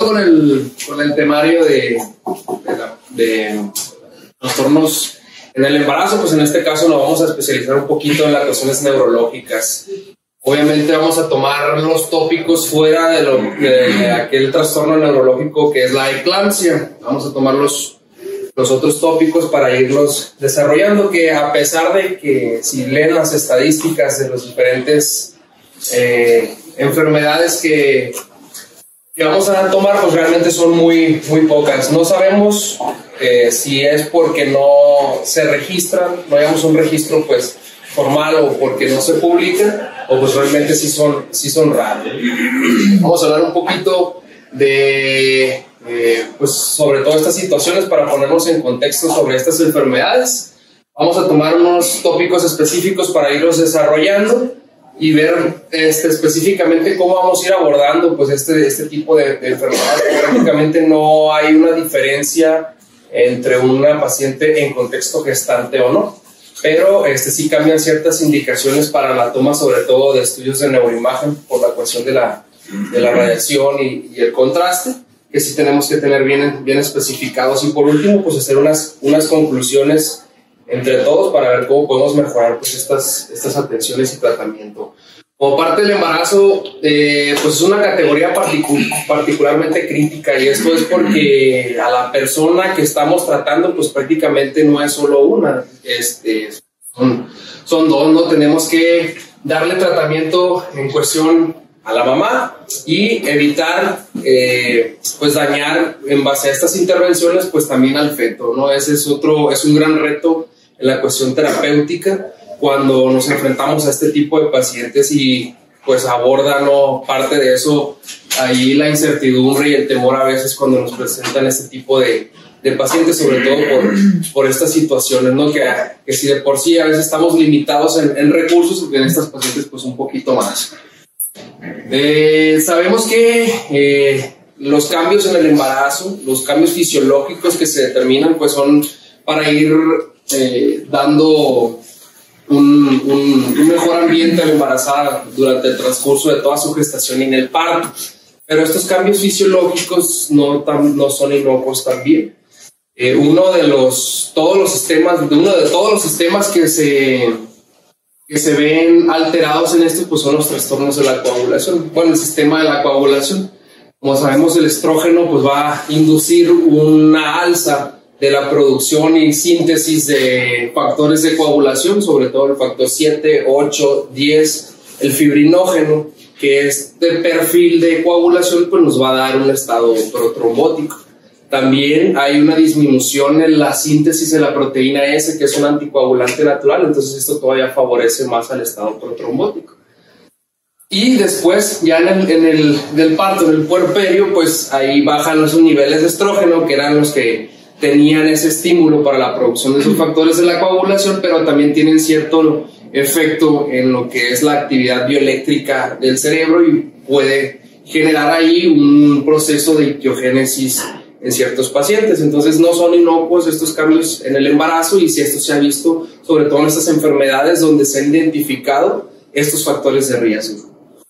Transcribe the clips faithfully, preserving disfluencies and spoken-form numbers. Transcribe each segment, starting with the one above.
con el, con el temario de, de, la, de trastornos en el embarazo, pues en este caso nos vamos a especializar un poquito en las cuestiones neurológicas. Obviamente vamos a tomar los tópicos fuera de, lo, de aquel trastorno neurológico que es la eclampsia. Vamos a tomar los, los otros tópicos para irlos desarrollando, que a pesar de que si leen las estadísticas de los diferentes eh, enfermedades que, que vamos a tomar, pues realmente son muy, muy pocas. No sabemos eh, si es porque no se registran, no hayamos un registro pues formal o porque no se publica, o pues realmente sí son, sí son raros. Vamos a hablar un poquito de, eh, pues sobre todas estas situaciones para ponernos en contexto sobre estas enfermedades. Vamos a tomar unos tópicos específicos para irlos desarrollando y ver este, específicamente cómo vamos a ir abordando pues este, este tipo de, de enfermedades. Prácticamente no hay una diferencia entre una paciente en contexto gestante o no, pero este, sí cambian ciertas indicaciones para la toma, sobre todo de estudios de neuroimagen, por la cuestión de la, de la radiación y, y el contraste, que sí tenemos que tener bien, bien especificados. Y por último, pues hacer unas, unas conclusiones entre todos para ver cómo podemos mejorar pues, estas, estas atenciones y tratamiento. Como parte del embarazo, eh, pues es una categoría particu- particularmente crítica, y esto es porque a la persona que estamos tratando, pues prácticamente no es solo una, este, son, son dos, ¿no? Tenemos que darle tratamiento en cuestión a la mamá y evitar, eh, pues dañar en base a estas intervenciones, pues también al feto, ¿no? Ese es otro, es un gran reto en la cuestión terapéutica, cuando nos enfrentamos a este tipo de pacientes y pues abordan, ¿no? Parte de eso, ahí la incertidumbre y el temor a veces cuando nos presentan este tipo de, de pacientes, sobre todo por, por estas situaciones, ¿no? Que, que si de por sí a veces estamos limitados en, en recursos, en estas pacientes pues un poquito más. Eh, sabemos que eh, los cambios en el embarazo, los cambios fisiológicos que se determinan, pues son para ir eh, dando Un, un, un mejor ambiente a la embarazada durante el transcurso de toda su gestación y en el parto. Pero estos cambios fisiológicos no, tan, no son inocuos también. Eh, uno de los, todos los sistemas, uno de todos los sistemas que se, que se ven alterados en esto, pues son los trastornos de la coagulación. Bueno, el sistema de la coagulación. Como sabemos, el estrógeno pues va a inducir una alza de la producción y síntesis de factores de coagulación, sobre todo el factor siete, ocho, diez, el fibrinógeno, que es de perfil de coagulación, pues nos va a dar un estado protrombótico. También hay una disminución en la síntesis de la proteína S, que es un anticoagulante natural, entonces esto todavía favorece más al estado protrombótico. Y después, ya en el, en el del parto, en el puerperio, pues ahí bajan los niveles de estrógeno, que eran los que tenían ese estímulo para la producción de esos factores de la coagulación, pero también tienen cierto efecto en lo que es la actividad bioeléctrica del cerebro y puede generar ahí un proceso de ictiogénesis en ciertos pacientes. Entonces no son inocuos estos cambios en el embarazo, y si esto se ha visto sobre todo en estas enfermedades donde se han identificado estos factores de riesgo.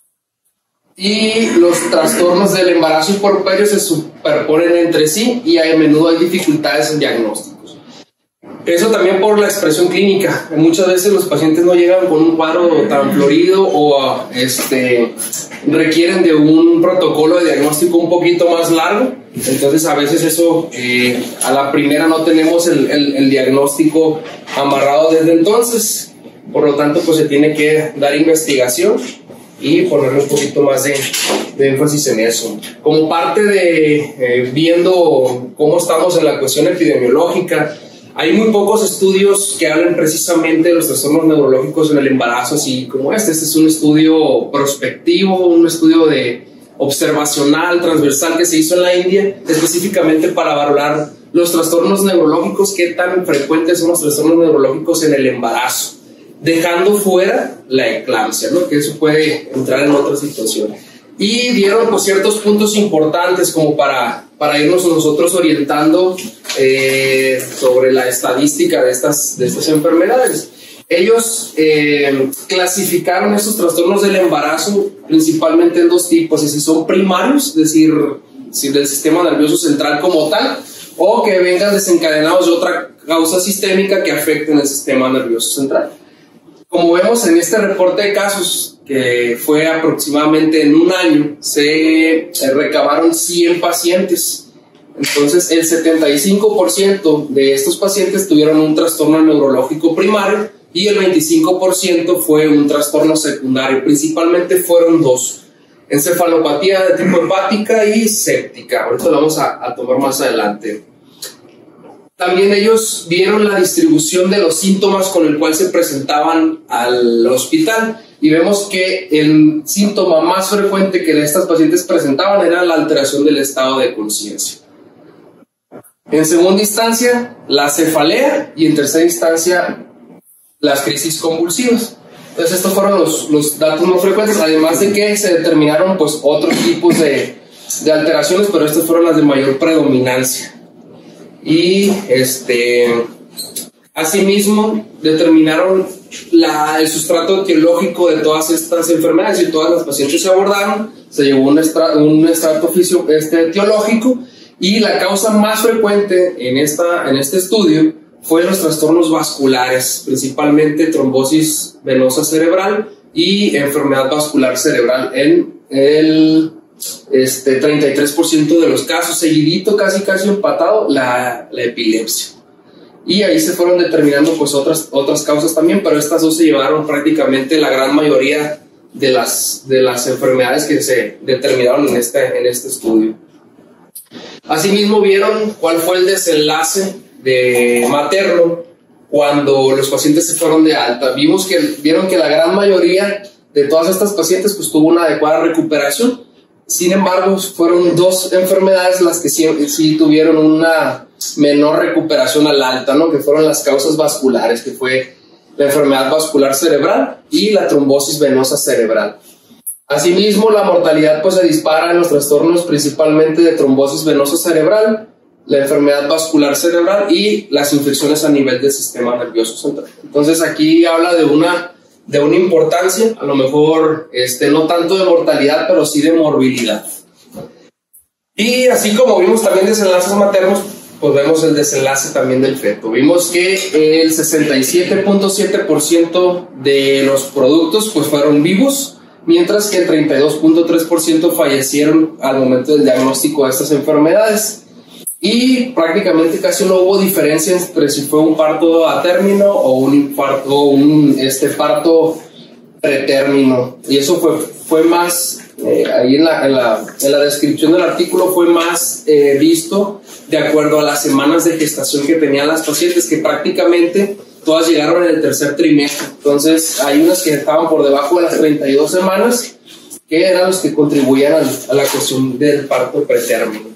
Y los trastornos del embarazo y puerperio se superponen entre sí y a menudo hay dificultades en diagnósticos. Eso también por la expresión clínica. Muchas veces los pacientes no llegan con un cuadro tan florido o este, requieren de un protocolo de diagnóstico un poquito más largo. Entonces a veces eso eh, a la primera no tenemos el, el, el diagnóstico amarrado desde entonces. Por lo tanto, pues se tiene que dar investigación y ponerle un poquito más de, de énfasis en eso. Como parte de eh, viendo cómo estamos en la cuestión epidemiológica, hay muy pocos estudios que hablan precisamente de los trastornos neurológicos en el embarazo, así como este. Este es un estudio prospectivo, un estudio de observacional, transversal, que se hizo en la India, específicamente para valorar los trastornos neurológicos, qué tan frecuentes son los trastornos neurológicos en el embarazo, dejando fuera la eclampsia, ¿no? Que eso puede entrar en otra situación. Y dieron pues, ciertos puntos importantes como para, para irnos nosotros orientando eh, sobre la estadística de estas, de estas enfermedades. Ellos eh, clasificaron estos trastornos del embarazo principalmente en dos tipos, es decir, son primarios, es decir, del sistema nervioso central como tal, o que vengan desencadenados de otra causa sistémica que afecte en el sistema nervioso central. Como vemos en este reporte de casos, que fue aproximadamente en un año, se recabaron cien pacientes. Entonces, el setenta y cinco por ciento de estos pacientes tuvieron un trastorno neurológico primario y el veinticinco por ciento fue un trastorno secundario. Principalmente fueron dos: encefalopatía de tipo hepática y séptica. Ahorita lo vamos a, a tomar más adelante. También ellos vieron la distribución de los síntomas con el cual se presentaban al hospital, y vemos que el síntoma más frecuente que estas pacientes presentaban era la alteración del estado de conciencia. En segunda instancia, la cefalea, y en tercera instancia, las crisis convulsivas. Entonces estos fueron los, los datos más frecuentes, además de que se determinaron pues otros tipos de, de alteraciones, pero estas fueron las de mayor predominancia. Y este, asimismo determinaron la, el sustrato etiológico de todas estas enfermedades, y todas las pacientes se abordaron, se llevó un, estra, un estrato fisio, este, etiológico, y la causa más frecuente en, esta, en este estudio fue los trastornos vasculares, principalmente trombosis venosa cerebral y enfermedad vascular cerebral en el este, treinta y tres por ciento de los casos, seguidito, casi casi empatado, la, la epilepsia. Y ahí se fueron determinando pues otras, otras causas también, pero estas dos se llevaron prácticamente la gran mayoría de las, de las enfermedades que se determinaron en este, en este estudio. Asimismo vieron cuál fue el desenlace de materno cuando los pacientes se fueron de alta. Vimos que, vieron que la gran mayoría de todas estas pacientes pues tuvo una adecuada recuperación. Sin embargo, fueron dos enfermedades las que sí, sí tuvieron una menor recuperación al alta, ¿no? Que fueron las causas vasculares, que fue la enfermedad vascular cerebral y la trombosis venosa cerebral. Asimismo, la mortalidad pues se dispara en los trastornos principalmente de trombosis venosa cerebral, la enfermedad vascular cerebral y las infecciones a nivel del sistema nervioso central. Entonces aquí habla de una, de una importancia, a lo mejor este, no tanto de mortalidad, pero sí de morbilidad. Y así como vimos también desenlaces maternos, pues vemos el desenlace también del feto. Vimos que el sesenta y siete punto siete por ciento de los productos pues fueron vivos, mientras que el treinta y dos punto tres por ciento fallecieron al momento del diagnóstico de estas enfermedades. Y prácticamente casi no hubo diferencia entre si fue un parto a término o un, infarto, o un este, parto pretérmino. Y eso fue, fue más, eh, ahí en la, en, la, en la descripción del artículo fue más eh, visto de acuerdo a las semanas de gestación que tenían las pacientes, que prácticamente todas llegaron en el tercer trimestre. Entonces hay unas que estaban por debajo de las treinta y dos semanas, que eran los que contribuían a, a la cuestión del parto pretérmino.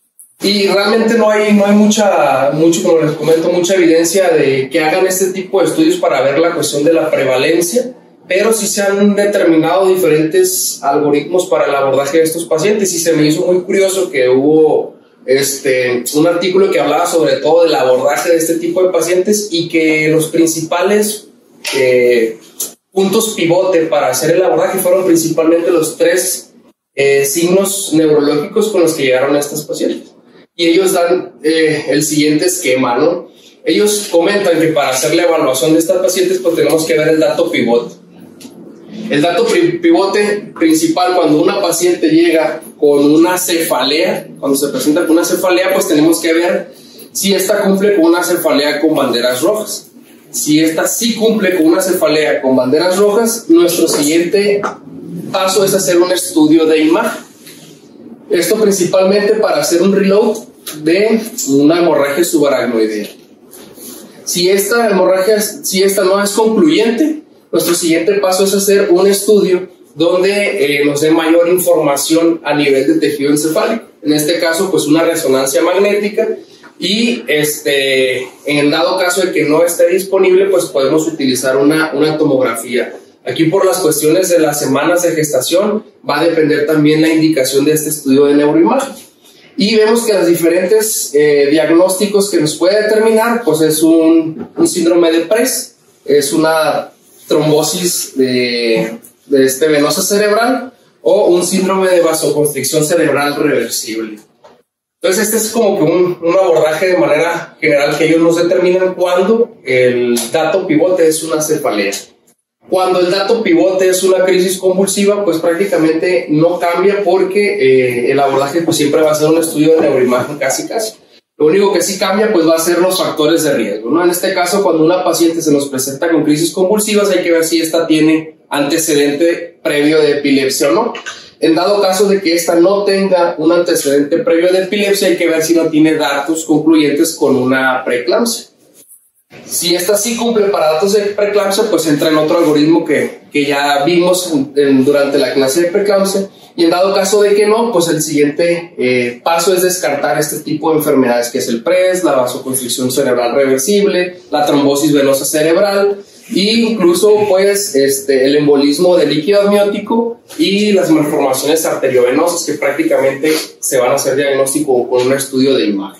Y realmente no hay, no hay mucha, mucho, como les comento, mucha evidencia de que hagan este tipo de estudios para ver la cuestión de la prevalencia, pero sí se han determinado diferentes algoritmos para el abordaje de estos pacientes, y se me hizo muy curioso que hubo este, un artículo que hablaba sobre todo del abordaje de este tipo de pacientes, y que los principales eh, puntos pivote para hacer el abordaje fueron principalmente los tres eh, signos neurológicos con los que llegaron a estas pacientes. Y ellos dan eh, el siguiente esquema, ¿no? Ellos comentan que para hacer la evaluación de estas pacientes pues tenemos que ver el dato pivote. El dato pivote principal, cuando una paciente llega con una cefalea, cuando se presenta con una cefalea, pues tenemos que ver si esta cumple con una cefalea con banderas rojas. Si esta sí cumple con una cefalea con banderas rojas, nuestro siguiente paso es hacer un estudio de imagen. Esto principalmente para hacer un reload de una hemorragia subaracnoidea. Si esta hemorragia, si esta no es concluyente, nuestro siguiente paso es hacer un estudio donde eh, nos dé mayor información a nivel de tejido encefálico. En este caso, pues una resonancia magnética, y este, en dado caso de que no esté disponible, pues podemos utilizar una, una tomografía. Aquí, por las cuestiones de las semanas de gestación, va a depender también la indicación de este estudio de neuroimagen. Y vemos que los diferentes eh, diagnósticos que nos puede determinar, pues es un, un síndrome de Press, es una trombosis de, de este venosa cerebral, o un síndrome de vasoconstricción cerebral reversible. Entonces este es como que un, un abordaje de manera general que ellos nos determinan cuando el dato pivote es una cefalea. Cuando el dato pivote es una crisis convulsiva, pues prácticamente no cambia porque eh, el abordaje pues siempre va a ser un estudio de neuroimagen casi casi. Lo único que sí cambia pues va a ser los factores de riesgo, ¿no? En este caso, cuando una paciente se nos presenta con crisis convulsivas, hay que ver si esta tiene antecedente previo de epilepsia o no. En dado caso de que esta no tenga un antecedente previo de epilepsia, hay que ver si no tiene datos concluyentes con una preeclampsia. Si esta sí cumple para datos de preeclampsia, pues entra en otro algoritmo que, que ya vimos en, durante la clase de preeclampsia. Y en dado caso de que no, pues el siguiente eh, paso es descartar este tipo de enfermedades, que es el P R E S, la vasoconstricción cerebral reversible, la trombosis venosa cerebral, e incluso pues este, el embolismo del líquido amniótico y las malformaciones arteriovenosas, que prácticamente se van a hacer diagnóstico con un estudio de imagen.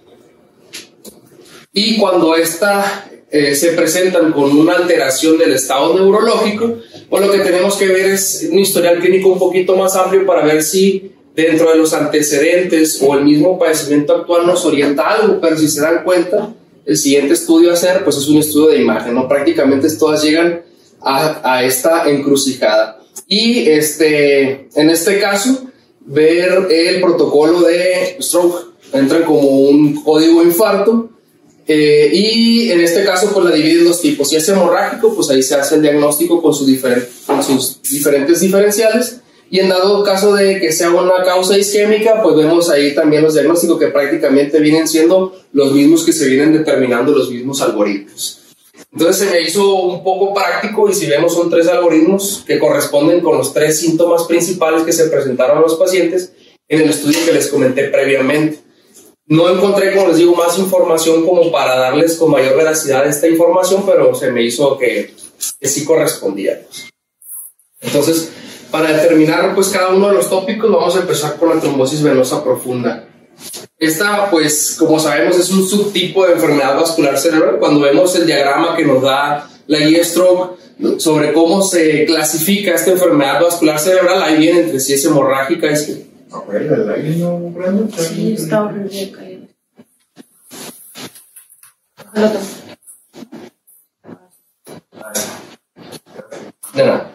Y cuando esta, eh, se presentan con una alteración del estado neurológico, pues lo que tenemos que ver es un historial clínico un poquito más amplio para ver si dentro de los antecedentes o el mismo padecimiento actual nos orienta algo. Pero si se dan cuenta, el siguiente estudio a hacer pues es un estudio de imagen, ¿no? Prácticamente todas llegan a, a esta encrucijada. Y este, en este caso, ver el protocolo de stroke. Entran como un código infarto. Eh, y en este caso pues la divide en dos tipos. Si es hemorrágico, pues ahí se hace el diagnóstico con, su diferen con sus diferentes diferenciales, y en dado caso de que sea una causa isquémica, pues vemos ahí también los diagnósticos que prácticamente vienen siendo los mismos que se vienen determinando los mismos algoritmos. Entonces se me hizo un poco práctico, y si vemos son tres algoritmos que corresponden con los tres síntomas principales que se presentaron a los pacientes en el estudio que les comenté previamente. No encontré, como les digo, más información como para darles con mayor veracidad esta información, pero se me hizo que, que sí correspondía. Entonces, para determinar pues cada uno de los tópicos, vamos a empezar con la trombosis venosa profunda. Esta, pues, como sabemos, es un subtipo de enfermedad vascular cerebral. Cuando vemos el diagrama que nos da la guía Stroke sobre cómo se clasifica esta enfermedad vascular cerebral, ahí viene entre si es hemorrágica, es que sí, está horrible caído. De nada.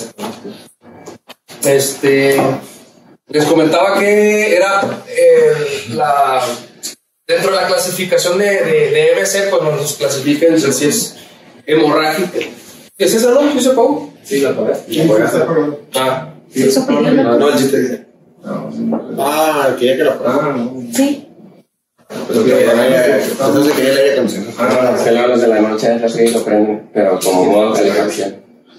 Este, les comentaba que era eh, la, dentro de la clasificación de, de, de E B C, pues nos clasifica entre si es hemorrágica. ¿Qué es esa, no? ¿Qué se pagó? Sí, la pagué. Ah, sí, eso pidió la no, el chiste. Ah, quería que la pagara. Sí. Pero que entonces quería leer la canción. Ah, se le hablas de la noche, es así, lo prenden, pero como modo calificación.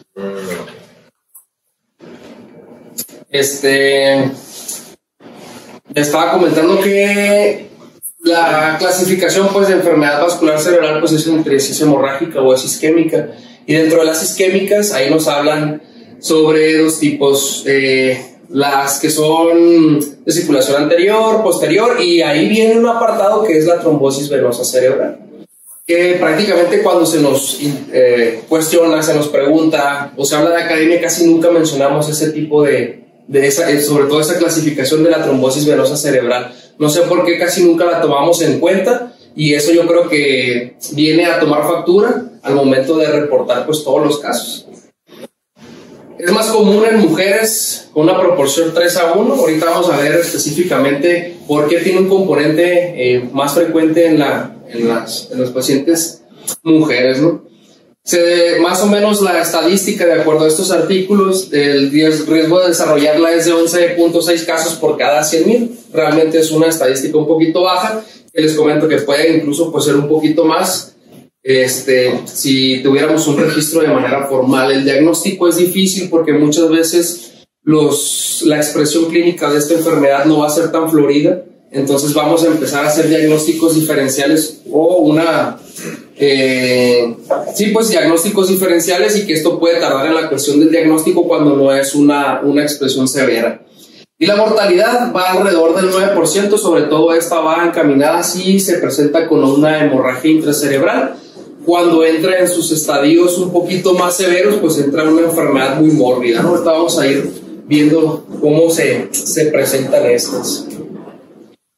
Este, estaba comentando que la clasificación pues de enfermedad vascular cerebral pues es entre si es hemorrágica o es isquémica, y dentro de las isquémicas ahí nos hablan sobre dos tipos, eh, las que son de circulación anterior, posterior, y ahí viene un apartado que es la trombosis venosa cerebral, que prácticamente cuando se nos eh, cuestiona, se nos pregunta o se habla de academia, casi nunca mencionamos ese tipo de, de esa, sobre todo esa clasificación de la trombosis venosa cerebral. No sé por qué casi nunca la tomamos en cuenta, y eso yo creo que viene a tomar factura al momento de reportar pues todos los casos. Es más común en mujeres con una proporción tres a uno. Ahorita vamos a ver específicamente por qué tiene un componente eh, más frecuente en, la, en, las, en los pacientes mujeres, ¿no? Se, más o menos la estadística, de acuerdo a estos artículos, el riesgo de desarrollarla es de once punto seis casos por cada cien mil. Realmente es una estadística un poquito baja, que les comento que puede incluso pues, ser un poquito más. Este, si tuviéramos un registro de manera formal. El diagnóstico es difícil porque muchas veces los, la expresión clínica de esta enfermedad no va a ser tan florida, entonces vamos a empezar a hacer diagnósticos diferenciales o una eh, sí pues diagnósticos diferenciales, y que esto puede tardar en la cuestión del diagnóstico cuando no es una, una expresión severa. Y la mortalidad va alrededor del nueve por ciento, sobre todo esta va encaminada si se presenta con una hemorragia intracerebral. Cuando entra en sus estadios un poquito más severos, pues entra una enfermedad muy mórbida, ¿no? Ahorita vamos a ir viendo cómo se, se presentan estas.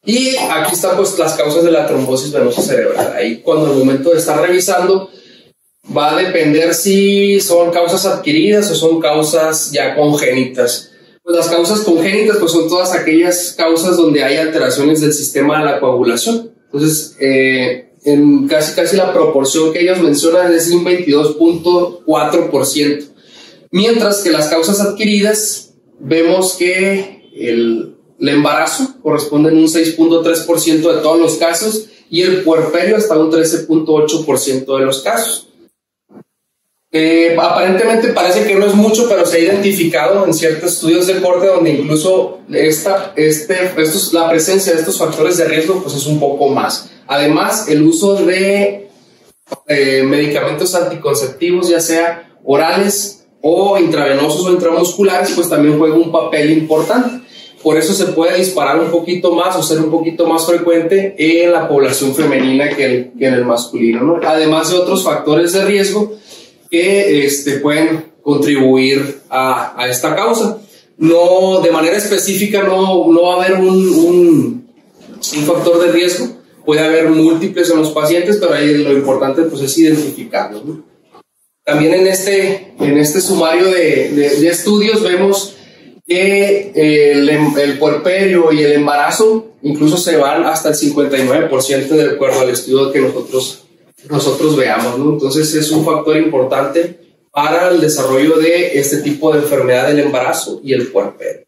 Y aquí están pues las causas de la trombosis venosa cerebral. Ahí cuando al momento de estar revisando va a depender si son causas adquiridas o son causas ya congénitas. Pues las causas congénitas pues son todas aquellas causas donde hay alteraciones del sistema de la coagulación. Entonces, eh, en casi casi la proporción que ellos mencionan es un veintidós punto cuatro por ciento. Mientras que las causas adquiridas vemos que el, el embarazo corresponde en un seis punto tres por ciento de todos los casos y el puerperio hasta un trece punto ocho por ciento de los casos. Eh, aparentemente parece que no es mucho, pero se ha identificado en ciertos estudios de corte donde incluso esta, este, estos, la presencia de estos factores de riesgo pues es un poco más. Además, el uso de eh, medicamentos anticonceptivos, ya sea orales o intravenosos o intramusculares, pues también juega un papel importante. Por eso se puede disparar un poquito más o ser un poquito más frecuente en la población femenina que, el, que en el masculino, ¿no? Además de otros factores de riesgo que este, pueden contribuir a, a esta causa. No, de manera específica no, no va a haber un, un, un factor de riesgo, puede haber múltiples en los pacientes, pero ahí lo importante pues, es identificarlos, ¿no? También en este, en este sumario de, de, de estudios vemos que el, el puerperio y el embarazo incluso se van hasta el cincuenta y nueve por ciento de acuerdo al estudio que nosotros nosotros veamos, ¿no? Entonces es un factor importante para el desarrollo de este tipo de enfermedad del embarazo y el puerperio.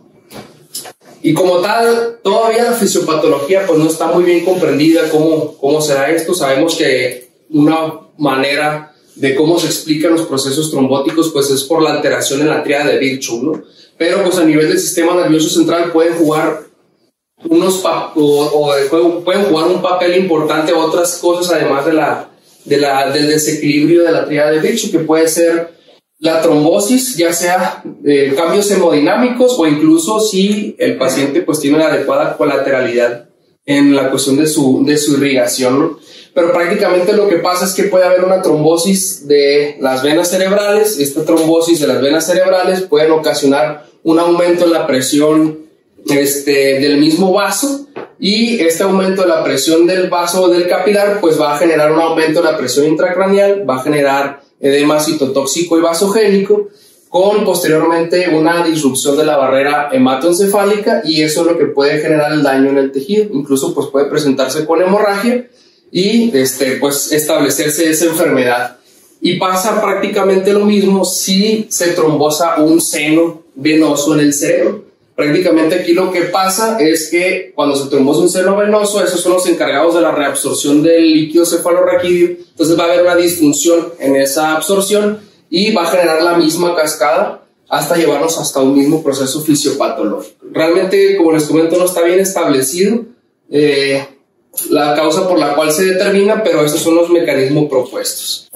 Y como tal, todavía la fisiopatología pues no está muy bien comprendida cómo, cómo será esto. Sabemos que una manera de cómo se explican los procesos trombóticos pues es por la alteración en la tríada de Virchow, ¿no? Pero pues a nivel del sistema nervioso central pueden jugar unos o, o pueden jugar un papel importante otras cosas además de la, de la, del desequilibrio de la tríada de Virchow, que puede ser la trombosis, ya sea eh, cambios hemodinámicos o incluso si el paciente pues tiene una adecuada colateralidad en la cuestión de su, de su irrigación, ¿no? Pero prácticamente lo que pasa es que puede haber una trombosis de las venas cerebrales. Esta trombosis de las venas cerebrales puede ocasionar un aumento en la presión Este, del mismo vaso, y este aumento de la presión del vaso del capilar pues va a generar un aumento de la presión intracraneal, va a generar edema citotóxico y vasogénico, con posteriormente una disrupción de la barrera hematoencefálica, y eso es lo que puede generar el daño en el tejido. Incluso pues puede presentarse con hemorragia y este, pues establecerse esa enfermedad. Y pasa prácticamente lo mismo si se trombosa un seno venoso en el cerebro. Prácticamente aquí lo que pasa es que cuando se trombosa un seno venoso, esos son los encargados de la reabsorción del líquido cefalorraquídeo. Entonces va a haber una disfunción en esa absorción y va a generar la misma cascada hasta llevarnos hasta un mismo proceso fisiopatológico. Realmente, como les comento, no está bien establecido eh, la causa por la cual se determina, pero estos son los mecanismos propuestos.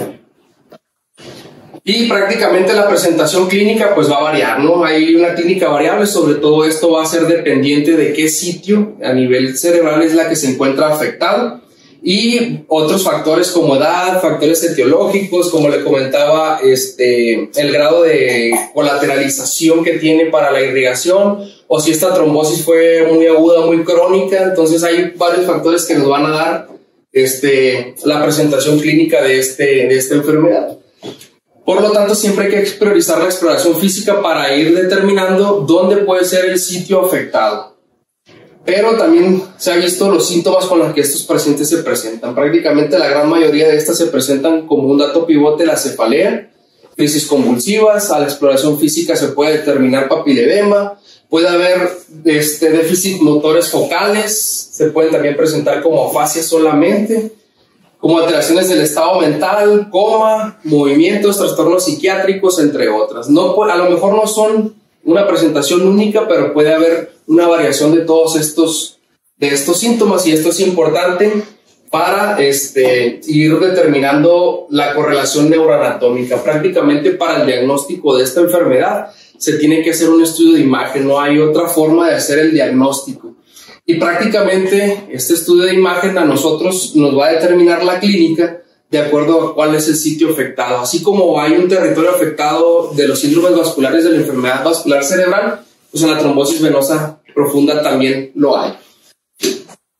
Y prácticamente la presentación clínica pues va a variar, ¿no? Hay una clínica variable, sobre todo esto va a ser dependiente de qué sitio a nivel cerebral es la que se encuentra afectado, y otros factores como edad, factores etiológicos, como le comentaba, este, el grado de colateralización que tiene para la irrigación, o si esta trombosis fue muy aguda, muy crónica. Entonces hay varios factores que nos van a dar este, la presentación clínica de, este, de esta enfermedad. Por lo tanto, siempre hay que priorizar la exploración física para ir determinando dónde puede ser el sitio afectado. Pero también se ha visto los síntomas con los que estos pacientes se presentan. Prácticamente la gran mayoría de estas se presentan como un dato pivote la cefalea, crisis convulsivas. A la exploración física se puede determinar papiledema, puede haber este, déficit motores focales, se pueden también presentar como afasia solamente, como alteraciones del estado mental, coma, movimientos, trastornos psiquiátricos, entre otras. No, a lo mejor no son una presentación única, pero puede haber una variación de todos estos, de estos síntomas, y esto es importante para este, ir determinando la correlación neuroanatómica. Prácticamente para el diagnóstico de esta enfermedad se tiene que hacer un estudio de imagen, no hay otra forma de hacer el diagnóstico. Y prácticamente este estudio de imagen a nosotros nos va a determinar la clínica de acuerdo a cuál es el sitio afectado. Así como hay un territorio afectado de los síndromes vasculares de la enfermedad vascular cerebral, pues en la trombosis venosa profunda también lo hay.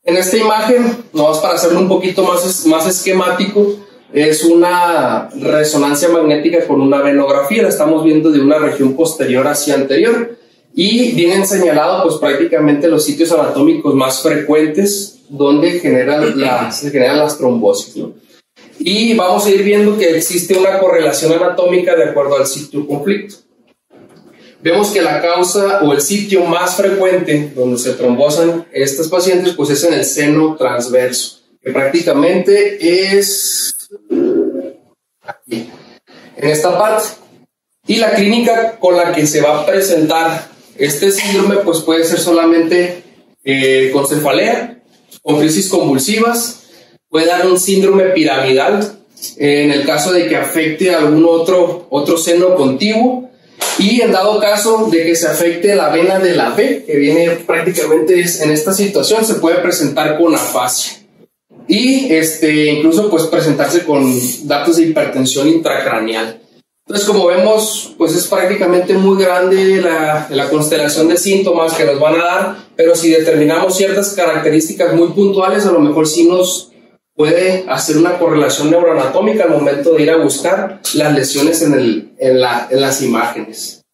En esta imagen, nomás para hacerlo un poquito más, más esquemático, es una resonancia magnética con una venografía. La estamos viendo de una región posterior hacia anterior y vienen señalados pues prácticamente los sitios anatómicos más frecuentes donde generan la, se generan las trombosis, ¿no? Y vamos a ir viendo que existe una correlación anatómica de acuerdo al sitio conflicto. Vemos que la causa o el sitio más frecuente donde se trombosan estas pacientes pues es en el seno transverso, que prácticamente es aquí, en esta parte. Y la clínica con la que se va a presentar este síndrome pues puede ser solamente eh, con cefalea, con crisis convulsivas, puede dar un síndrome piramidal eh, en el caso de que afecte algún otro, otro seno contiguo, y en dado caso de que se afecte la vena de la B, que viene prácticamente en esta situación, se puede presentar con afasia y este, incluso pues presentarse con datos de hipertensión intracraneal. Entonces, como vemos, pues es prácticamente muy grande la, la constelación de síntomas que nos van a dar, pero si determinamos ciertas características muy puntuales, a lo mejor sí nos puede hacer una correlación neuroanatómica al momento de ir a buscar las lesiones en, el, en, la, en las imágenes.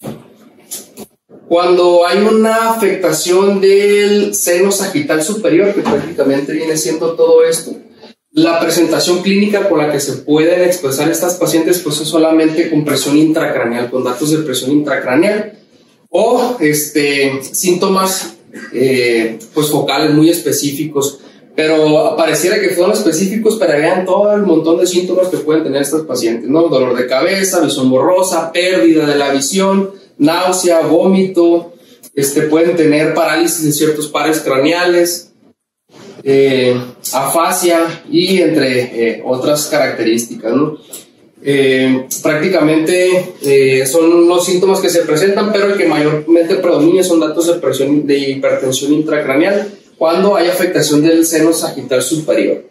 Cuando hay una afectación del seno sagital superior, que prácticamente viene siendo todo esto, la presentación clínica con la que se pueden expresar estas pacientes pues es solamente con presión intracraneal, con datos de presión intracraneal o este, síntomas eh, pues focales muy específicos, pero pareciera que fueron específicos, pero vean todo el montón de síntomas que pueden tener estas pacientes, ¿no? Dolor de cabeza, visión borrosa, pérdida de la visión, náusea, vómito, este, pueden tener parálisis de ciertos pares craneales, Eh, afasia y entre eh, otras características, ¿no? Eh, prácticamente eh, son los síntomas que se presentan, pero el que mayormente predomina son datos de presión de hipertensión intracraneal cuando hay afectación del seno sagital superior.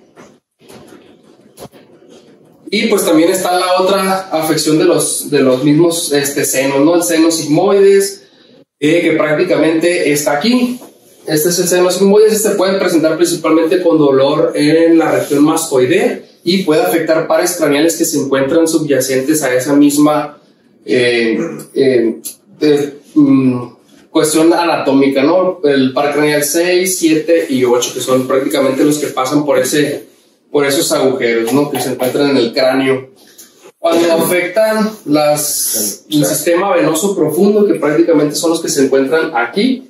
Y pues también está la otra afección de los, de los mismos este, senos, ¿no? El seno sigmoides, eh, que prácticamente está aquí. Este es el seno sigmoides. Este puede presentar principalmente con dolor en la región mastoidea y puede afectar pares craneales que se encuentran subyacentes a esa misma eh, eh, eh, um, cuestión anatómica, ¿no? El par craneal seis, siete y ocho, que son prácticamente los que pasan por, ese, por esos agujeros, ¿no? Que se encuentran en el cráneo. Cuando afectan las, el sistema venoso profundo, que prácticamente son los que se encuentran aquí,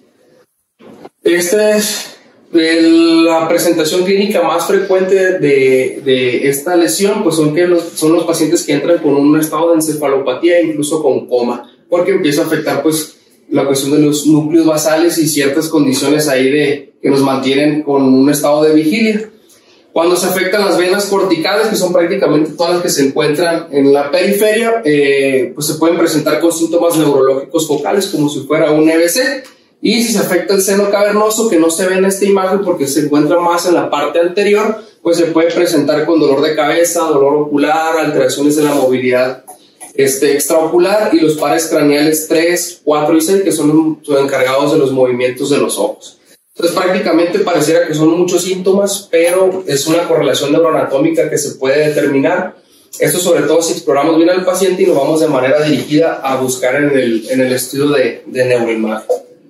esta es el, la presentación clínica más frecuente de, de esta lesión, pues son, que los, son los pacientes que entran con un estado de encefalopatía, incluso con coma, porque empieza a afectar pues la cuestión de los núcleos basales y ciertas condiciones ahí de, que nos mantienen con un estado de vigilia. Cuando se afectan las venas corticales, que son prácticamente todas las que se encuentran en la periferia, eh, pues se pueden presentar con síntomas neurológicos focales, como si fuera un E B C. Y si se afecta el seno cavernoso, que no se ve en esta imagen porque se encuentra más en la parte anterior, pues se puede presentar con dolor de cabeza, dolor ocular, alteraciones de la movilidad este, extraocular y los pares craneales tres, cuatro y seis, que son los encargados de los movimientos de los ojos. Entonces prácticamente pareciera que son muchos síntomas, pero es una correlación neuroanatómica que se puede determinar. Esto sobre todo si exploramos bien al paciente y nos vamos de manera dirigida a buscar en el, en el estudio de, de neuroimagen.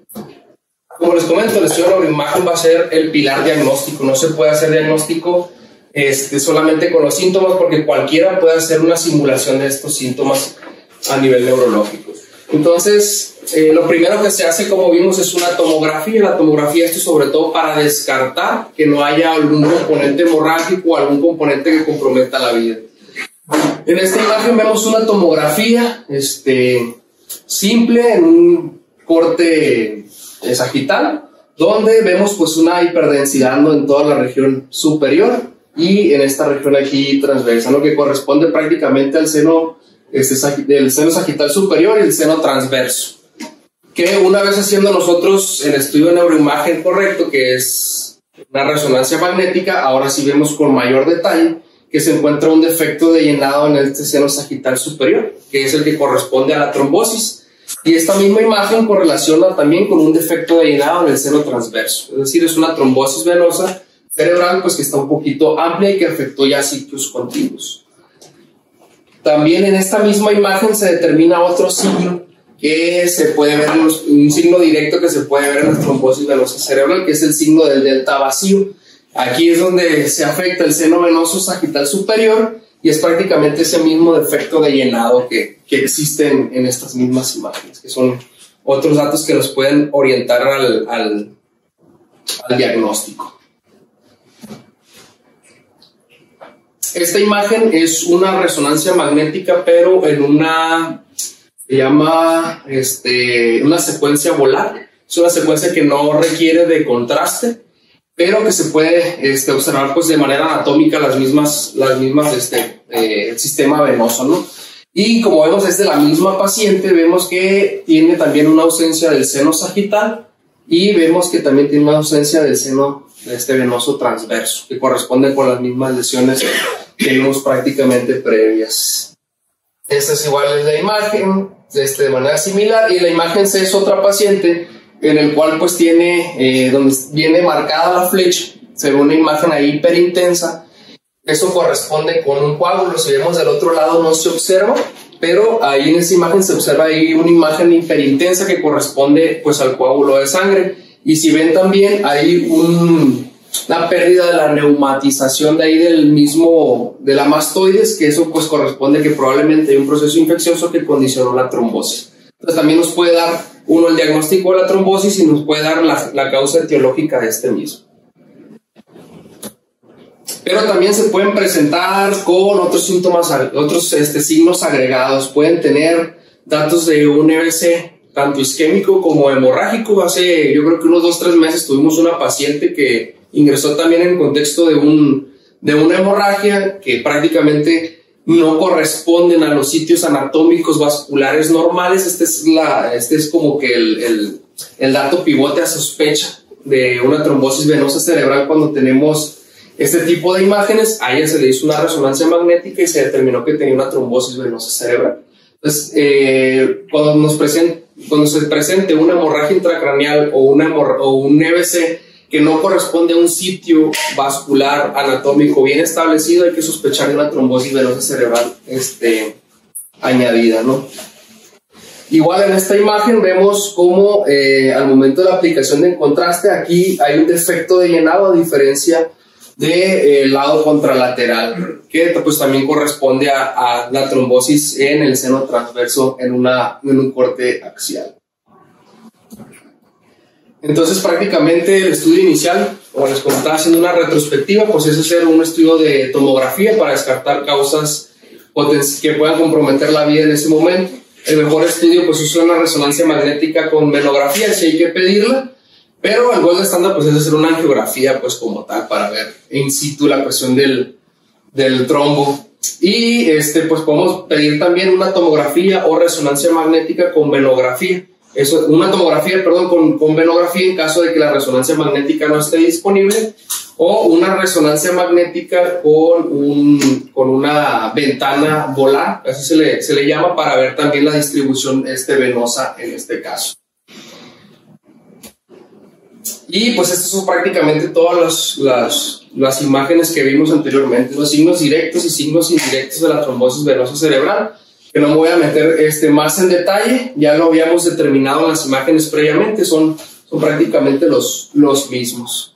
Como les comento, el estudio de neuroimagen va a ser el pilar diagnóstico. No se puede hacer diagnóstico este, solamente con los síntomas, porque cualquiera puede hacer una simulación de estos síntomas a nivel neurológico. Entonces, eh, lo primero que se hace, como vimos, es una tomografía. La tomografía esto sobre todo para descartar que no haya algún componente hemorrágico o algún componente que comprometa la vida. En esta imagen vemos una tomografía este, simple en un corte sagital, donde vemos pues una hiperdensidad, ¿no?, en toda la región superior y en esta región aquí transversa, ¿no?, que corresponde prácticamente al seno, este, del seno sagital superior y el seno transverso, que una vez haciendo nosotros el estudio de neuroimagen correcto, que es una resonancia magnética, ahora sí vemos con mayor detalle que se encuentra un defecto de llenado en este seno sagital superior, que es el que corresponde a la trombosis. Y esta misma imagen correlaciona también con un defecto de llenado en el seno transverso, es decir, es una trombosis venosa cerebral, pues que está un poquito amplia y que afectó ya sitios contiguos. También en esta misma imagen se determina otro signo que se puede ver, en los, un signo directo que se puede ver en la trombosis venosa cerebral, que es el signo del delta vacío. Aquí es donde se afecta el seno venoso sagital superior y es prácticamente ese mismo defecto de llenado que, que existe en, en estas mismas imágenes, que son otros datos que nos pueden orientar al, al, al diagnóstico. Esta imagen es una resonancia magnética, pero en una, se llama este, una secuencia volar. Es una secuencia que no requiere de contraste, pero que se puede este, observar pues, de manera anatómica las mismas, las mismas este, eh, el sistema venoso, ¿no? Y como vemos es de la misma paciente, vemos que tiene también una ausencia del seno sagital y vemos que también tiene una ausencia del seno de este venoso transverso, que corresponde con las mismas lesiones que vimos prácticamente previas. Esta es igual es la imagen, este, de manera similar, y la imagen C es otra paciente en el cual pues tiene, eh, donde viene marcada la flecha, se ve una imagen ahí hiperintensa. Eso corresponde con un coágulo. Si vemos del otro lado no se observa, pero ahí en esa imagen se observa ahí una imagen hiperintensa que corresponde pues al coágulo de sangre. Y si ven también hay un, una pérdida de la neumatización de ahí del mismo, de la mastoides, que eso pues corresponde que probablemente hay un proceso infeccioso que condicionó la trombosis. Entonces también nos puede dar uno el diagnóstico de la trombosis y nos puede dar la, la causa etiológica de este mismo. Pero también se pueden presentar con otros síntomas, otros este, signos agregados. Pueden tener datos de un E B C, tanto isquémico como hemorrágico. Hace, yo creo que unos dos, tres meses tuvimos una paciente que ingresó también en contexto de, un, de una hemorragia que prácticamente no corresponden a los sitios anatómicos vasculares normales. Este es, la, este es como que el, el, el dato pivote a sospecha de una trombosis venosa cerebral cuando tenemos este tipo de imágenes. A ella se le hizo una resonancia magnética y se determinó que tenía una trombosis venosa cerebral. Entonces, eh, cuando, nos present, cuando se presente una hemorragia intracraneal o, una o un E B C que no corresponde a un sitio vascular anatómico bien establecido, hay que sospechar de una trombosis venosa cerebral este, añadida, ¿no? Igual en esta imagen vemos cómo eh, al momento de la aplicación de contraste aquí hay un defecto de llenado a diferencia del de, eh, lado contralateral, que pues también corresponde a, a la trombosis en el seno transverso en, una, en un corte axial. Entonces prácticamente el estudio inicial, como les comentaba, haciendo una retrospectiva, pues es hacer un estudio de tomografía para descartar causas que puedan comprometer la vida en ese momento. El mejor estudio pues es una resonancia magnética con venografía, si hay que pedirla, pero el gold estándar pues es hacer una angiografía pues como tal para ver in situ la cuestión del, del trombo. Y este pues podemos pedir también una tomografía o resonancia magnética con venografía. Eso, una tomografía, perdón, con, con venografía en caso de que la resonancia magnética no esté disponible, o una resonancia magnética con, un, con una ventana volar, así se le, se le llama, para ver también la distribución este, venosa en este caso. Y pues estas son prácticamente todas las, las, las imágenes que vimos anteriormente, los signos directos y signos indirectos de la trombosis venosa cerebral, que no me voy a meter este, más en detalle, ya lo habíamos determinado en las imágenes previamente, son, son prácticamente los, los mismos.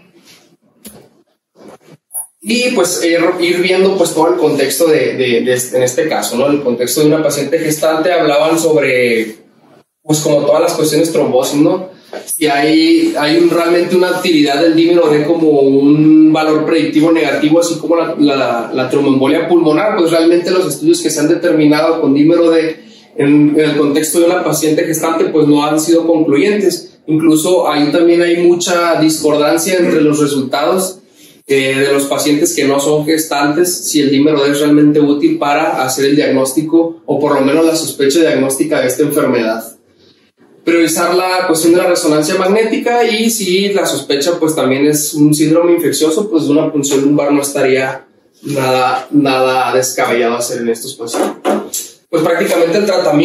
Y pues ir, ir viendo pues todo el contexto de, de, de este, en este caso, ¿no? El contexto de una paciente gestante, hablaban sobre pues como todas las cuestiones trombosis, ¿no? Y hay, hay un, realmente una actividad del dímero D como un valor predictivo negativo, así como la, la, la tromboembolia pulmonar. Pues realmente los estudios que se han determinado con dímero D en, en el contexto de una paciente gestante pues no han sido concluyentes. Incluso ahí también hay mucha discordancia entre los resultados eh, de los pacientes que no son gestantes, si el dímero D es realmente útil para hacer el diagnóstico o por lo menos la sospecha diagnóstica de esta enfermedad. Priorizar la cuestión de la resonancia magnética, y si la sospecha pues también es un síndrome infeccioso, pues una punción lumbar no estaría nada, nada descabellado hacer en estos pacientes. Pues prácticamente el tratamiento,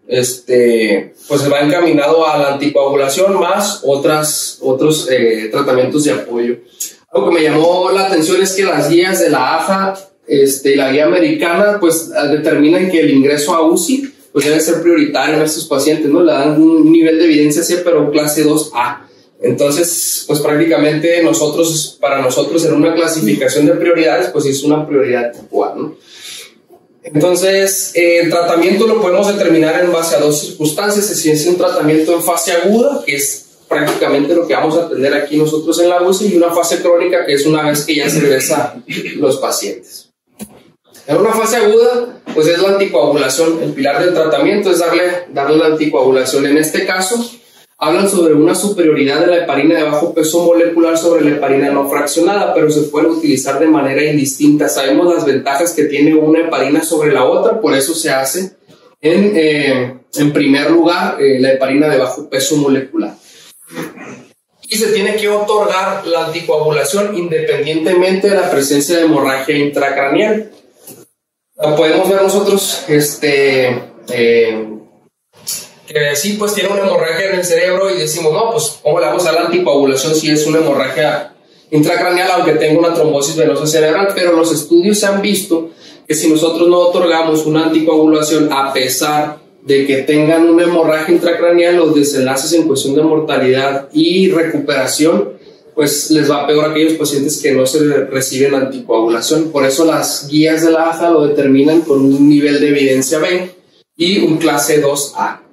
este, pues se va encaminado a la anticoagulación más otras, otros eh, tratamientos de apoyo. Algo que me llamó la atención es que las guías de la A J A este, y la guía americana pues determinan que el ingreso a U C I pues debe ser prioritario en estos pacientes, ¿no? Le dan un nivel de evidencia C, pero clase dos A. Entonces, pues prácticamente nosotros, para nosotros en una clasificación de prioridades, pues es una prioridad tipo A, ¿no? Entonces, eh, el tratamiento lo podemos determinar en base a dos circunstancias. Si es un tratamiento en fase aguda, que es prácticamente lo que vamos a atender aquí nosotros en la U C I, y una fase crónica, que es una vez que ya se regresa los pacientes. En una fase aguda, pues es la anticoagulación. El pilar del tratamiento es darle, darle la anticoagulación. En este caso, hablan sobre una superioridad de la heparina de bajo peso molecular sobre la heparina no fraccionada, pero se puede utilizar de manera indistinta. Sabemos las ventajas que tiene una heparina sobre la otra, por eso se hace en, eh, en primer lugar eh, la heparina de bajo peso molecular. Y se tiene que otorgar la anticoagulación independientemente de la presencia de hemorragia intracraneal. Podemos ver nosotros este, eh, que sí, pues tiene una hemorragia en el cerebro y decimos, no, pues ¿cómo le vamos a la anticoagulación si es una hemorragia intracraneal, aunque tenga una trombosis venosa cerebral? Pero los estudios se han visto que si nosotros no otorgamos una anticoagulación a pesar de que tengan una hemorragia intracraneal, los desenlaces en cuestión de mortalidad y recuperación pues les va peor a aquellos pacientes que no se reciben anticoagulación. Por eso las guías de la A J A lo determinan con un nivel de evidencia B y un clase dos A.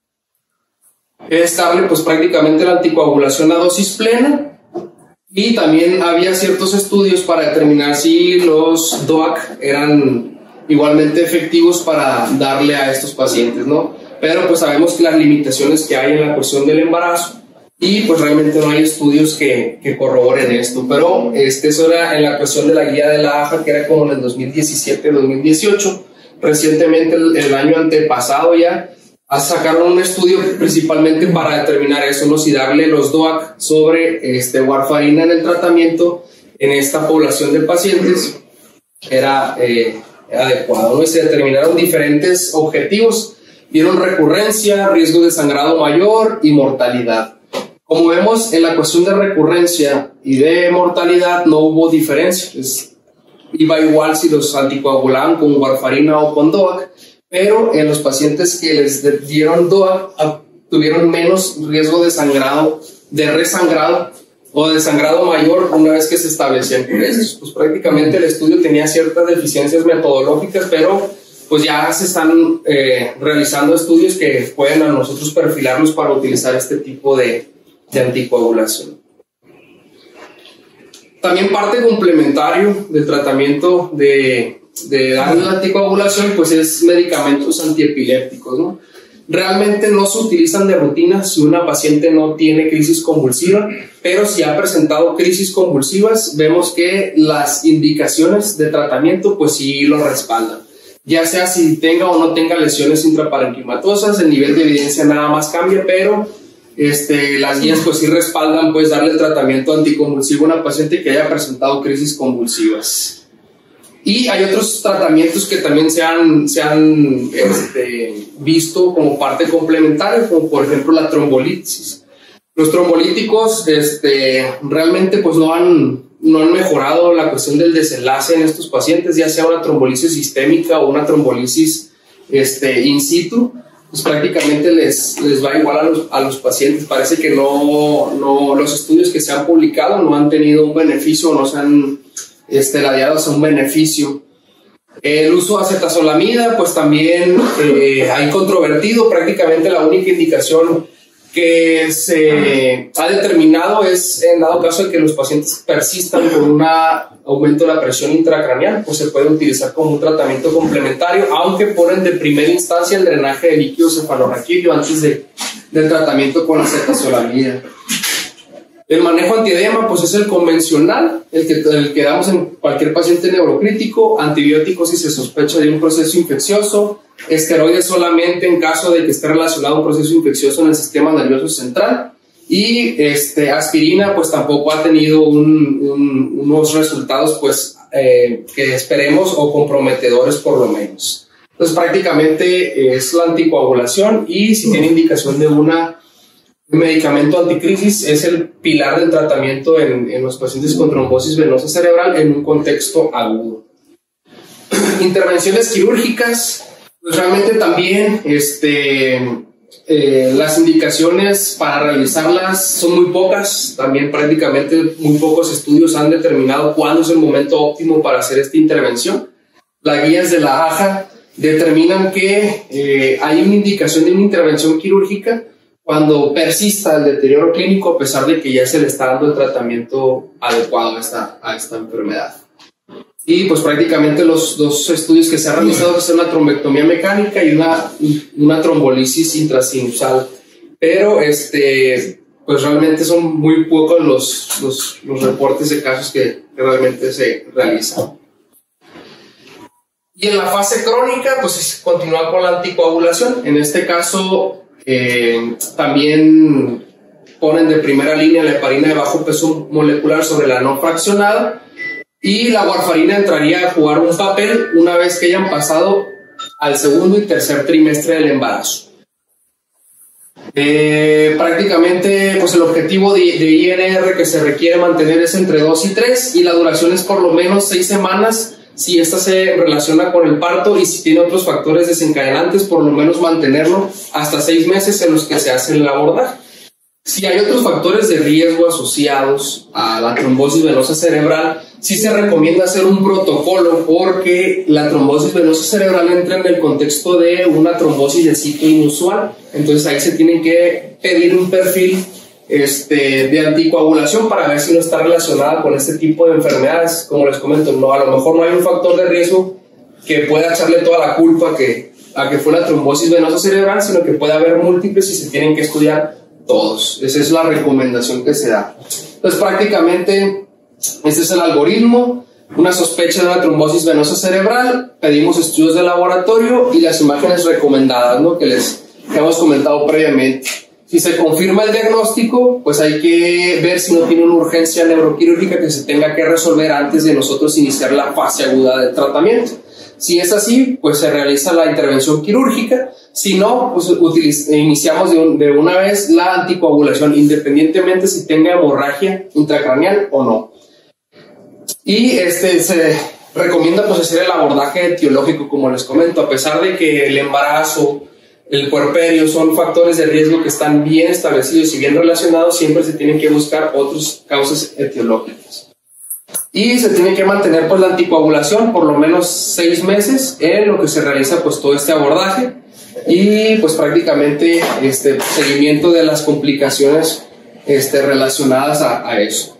Es darle pues prácticamente la anticoagulación a dosis plena, y también había ciertos estudios para determinar si los D O A C eran igualmente efectivos para darle a estos pacientes, ¿no? Pero pues sabemos que las limitaciones que hay en la cuestión del embarazo, y pues realmente no hay estudios que, que corroboren esto. Pero este, eso era en la cuestión de la guía de la A J A, que era como en el dos mil diecisiete dos mil dieciocho. Recientemente, el, el año antepasado ya, sacaron un estudio principalmente para determinar eso, ¿no? Si darle los D O A C sobre este, warfarina en el tratamiento en esta población de pacientes era eh, adecuado, ¿no? Y se determinaron diferentes objetivos. Vieron recurrencia, riesgo de sangrado mayor y mortalidad. Como vemos, en la cuestión de recurrencia y de mortalidad no hubo diferencia. Es, iba igual si los anticoagulaban con warfarina o con D O A C, pero en los pacientes que les dieron D O A C tuvieron menos riesgo de sangrado, de resangrado o de sangrado mayor una vez que se establecían estos. Pues prácticamente el estudio tenía ciertas deficiencias metodológicas, pero pues ya se están eh, realizando estudios que pueden a nosotros perfilarnos para utilizar este tipo de, de anticoagulación. También parte complementario del tratamiento de, de darle la anticoagulación pues es medicamentos antiepilépticos, ¿no? Realmente no se utilizan de rutina si una paciente no tiene crisis convulsiva, pero si ha presentado crisis convulsivas, vemos que las indicaciones de tratamiento pues sí lo respaldan. Ya sea si tenga o no tenga lesiones intraparenquimatosas, el nivel de evidencia nada más cambia, pero este, las guías pues sí respaldan pues darle el tratamiento anticonvulsivo a una paciente que haya presentado crisis convulsivas. Y hay otros tratamientos que también se han, se han este, visto como parte complementaria, como por ejemplo la trombolitis. Los trombolíticos este, realmente pues no han, no han mejorado la cuestión del desenlace en estos pacientes, ya sea una trombolisis sistémica o una trombolisis este, in situ, pues prácticamente les, les va igual a los, a los pacientes. Parece que no, no, los estudios que se han publicado no han tenido un beneficio o no se han este, ladeado hacia un beneficio. El uso de acetazolamida, pues también eh, hay controvertido. Prácticamente la única indicación que se ha determinado es en dado caso de que los pacientes persistan con un aumento de la presión intracraneal, pues se puede utilizar como un tratamiento complementario, aunque ponen de primera instancia el drenaje de líquido cefalorraquídeo antes de, del tratamiento con acetazolamida. El manejo antiedema pues es el convencional, el que, el que damos en cualquier paciente neurocrítico, antibióticos si se sospecha de un proceso infeccioso, esteroides solamente en caso de que esté relacionado a un proceso infeccioso en el sistema nervioso central, y este, aspirina pues tampoco ha tenido un, un, unos resultados pues eh, que esperemos o comprometedores por lo menos. Pues prácticamente es la anticoagulación y si tiene indicación de una, un medicamento anticrisis, es el pilar del tratamiento en, en los pacientes con trombosis venosa cerebral en un contexto agudo. Intervenciones quirúrgicas, pues realmente también este, eh, las indicaciones para realizarlas son muy pocas, también prácticamente muy pocos estudios han determinado cuándo es el momento óptimo para hacer esta intervención. Las guías de la A J A determinan que eh, hay una indicación de una intervención quirúrgica cuando persista el deterioro clínico a pesar de que ya se le está dando el tratamiento adecuado a esta, a esta enfermedad. Y pues prácticamente los dos estudios que se han realizado es una trombectomía mecánica y una, una trombolisis intrasinusal, pero este, pues realmente son muy pocos los, los, los reportes de casos que, que realmente se realizan. Y en la fase crónica, pues continúa con la anticoagulación. En este caso, eh, también ponen de primera línea la heparina de bajo peso molecular sobre la no fraccionada. Y la warfarina entraría a jugar un papel una vez que hayan pasado al segundo y tercer trimestre del embarazo. Eh, prácticamente, pues el objetivo de, de I N R que se requiere mantener es entre dos y tres y la duración es por lo menos seis semanas. Si esta se relaciona con el parto y si tiene otros factores desencadenantes, por lo menos mantenerlo hasta seis meses en los que se hace el abordaje. Si hay otros factores de riesgo asociados a la trombosis venosa cerebral, sí se recomienda hacer un protocolo porque la trombosis venosa cerebral entra en el contexto de una trombosis de ciclo inusual. Entonces ahí se tiene que pedir un perfil Este, de anticoagulación para ver si no está relacionada con este tipo de enfermedades. Como les comento, no, a lo mejor no hay un factor de riesgo que pueda echarle toda la culpa que, a que fue la trombosis venosa cerebral, sino que puede haber múltiples y se tienen que estudiar todos. Esa es la recomendación que se da. Entonces prácticamente este es el algoritmo. Una sospecha de una trombosis venosa cerebral, pedimos estudios de laboratorio y las imágenes recomendadas, ¿no? que les que hemos comentado previamente. Si se confirma el diagnóstico, pues hay que ver si no tiene una urgencia neuroquirúrgica que se tenga que resolver antes de nosotros iniciar la fase aguda del tratamiento. Si es así, pues se realiza la intervención quirúrgica. Si no, pues utiliz- iniciamos de, un, de una vez la anticoagulación, independientemente si tenga hemorragia intracraneal o no. Y este, se recomienda pues hacer el abordaje etiológico, como les comento, a pesar de que el embarazo, el puerperio son factores de riesgo que están bien establecidos y bien relacionados, siempre se tienen que buscar otras causas etiológicas. Y se tiene que mantener pues la anticoagulación por lo menos seis meses en lo que se realiza pues todo este abordaje y pues prácticamente este seguimiento de las complicaciones este, relacionadas a, a eso.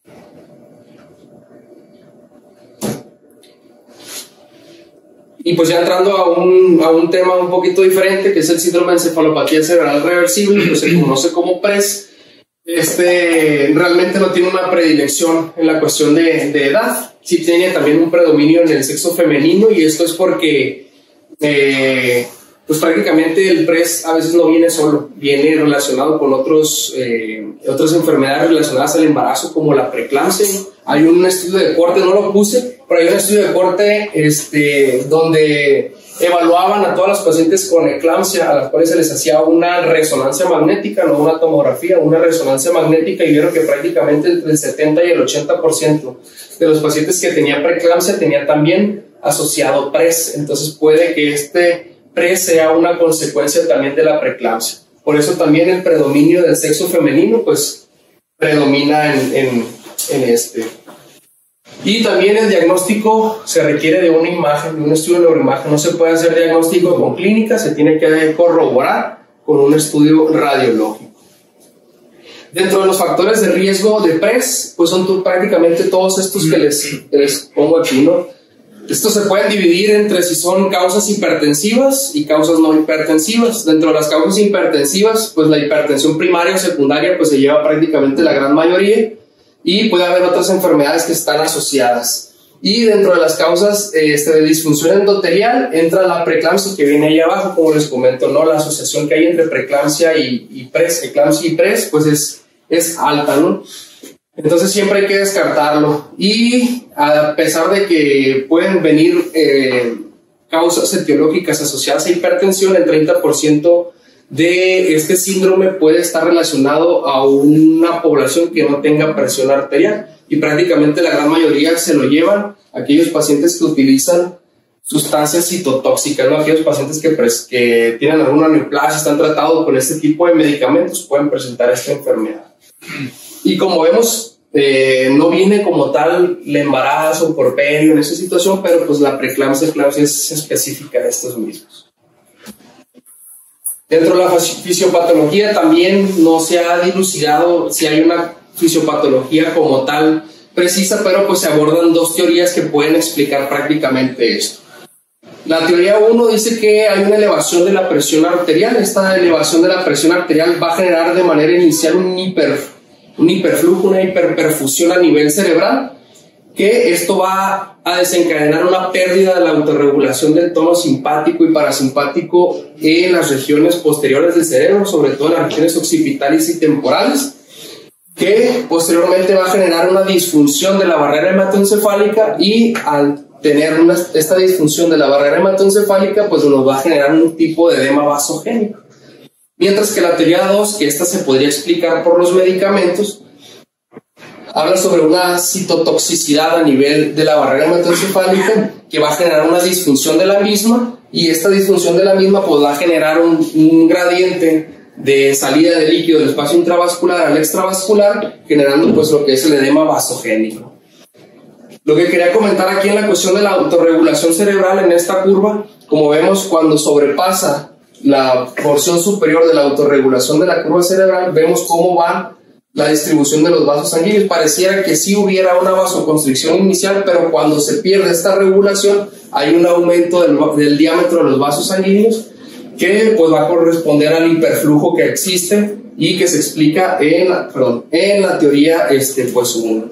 Y pues ya entrando a un, a un tema un poquito diferente, que es el síndrome de encefalopatía cerebral reversible, que se conoce como P R E S. Este realmente no tiene una predilección en la cuestión de, de edad. Sí tiene también un predominio en el sexo femenino, y esto es porque eh, pues prácticamente el P R E S a veces no viene solo, viene relacionado con otros, eh, otras enfermedades relacionadas al embarazo, como la preeclampsia. Hay un estudio de corte, no lo puse, pero hay un estudio de corte este, donde evaluaban a todas las pacientes con eclampsia, a las cuales se les hacía una resonancia magnética, no una tomografía, una resonancia magnética, y vieron que prácticamente entre el setenta y el ochenta por ciento de los pacientes que tenían preeclampsia tenían también asociado P R E S. Entonces puede que este P R E S sea una consecuencia también de la preeclampsia. Por eso también el predominio del sexo femenino pues predomina en, en, en este. Y también el diagnóstico se requiere de una imagen, de un estudio de neuroimagen. No se puede hacer diagnóstico con clínica, se tiene que corroborar con un estudio radiológico. Dentro de los factores de riesgo de P R E S, pues son tú, prácticamente todos estos que les, que les pongo aquí, ¿no? Estos se pueden dividir entre si son causas hipertensivas y causas no hipertensivas. Dentro de las causas hipertensivas, pues la hipertensión primaria o secundaria pues se lleva prácticamente la gran mayoría, y puede haber otras enfermedades que están asociadas. Y dentro de las causas este, de disfunción endotelial entra la preeclampsia, que viene ahí abajo, como les comento, ¿no? La asociación que hay entre preeclampsia y, y P R E S, eclampsia y P R E S, pues es, es alta, ¿no? Entonces siempre hay que descartarlo. Y a pesar de que pueden venir eh, causas etiológicas asociadas a hipertensión, el treinta por ciento de este síndrome puede estar relacionado a una población que no tenga presión arterial, y prácticamente la gran mayoría se lo llevan aquellos pacientes que utilizan sustancias citotóxicas, ¿no? Aquellos pacientes que, que tienen alguna neoplasia, están tratados con este tipo de medicamentos, pueden presentar esta enfermedad. Y como vemos, eh, no viene como tal el embarazo o porperio en esa situación, pero pues la preeclampsia eclampsia es específica de estos mismos. Dentro de la fisiopatología también no se ha dilucidado si hay una fisiopatología como tal precisa, pero pues se abordan dos teorías que pueden explicar prácticamente esto. La teoría uno dice que hay una elevación de la presión arterial. Esta elevación de la presión arterial va a generar de manera inicial un, hiper, un hiperflujo, una hiperperfusión a nivel cerebral, que esto va a desencadenar una pérdida de la autorregulación del tono simpático y parasimpático en las regiones posteriores del cerebro, sobre todo en las regiones occipitales y temporales, que posteriormente va a generar una disfunción de la barrera hematoencefálica, y al tener una, esta disfunción de la barrera hematoencefálica, pues nos va a generar un tipo de edema vasogénico. Mientras que la teoría dos, que esta se podría explicar por los medicamentos, habla sobre una citotoxicidad a nivel de la barrera hematoencefálica que va a generar una disfunción de la misma, y esta disfunción de la misma pues va a generar un, un gradiente de salida de líquido del espacio intravascular al extravascular, generando pues lo que es el edema vasogénico. Lo que quería comentar aquí en la cuestión de la autorregulación cerebral en esta curva, como vemos, cuando sobrepasa la porción superior de la autorregulación de la curva cerebral, vemos cómo va la distribución de los vasos sanguíneos. Pareciera que sí hubiera una vasoconstricción inicial, pero cuando se pierde esta regulación hay un aumento del, del diámetro de los vasos sanguíneos, que pues va a corresponder al hiperflujo que existe y que se explica en la, perdón, en la teoría este, pues, uno.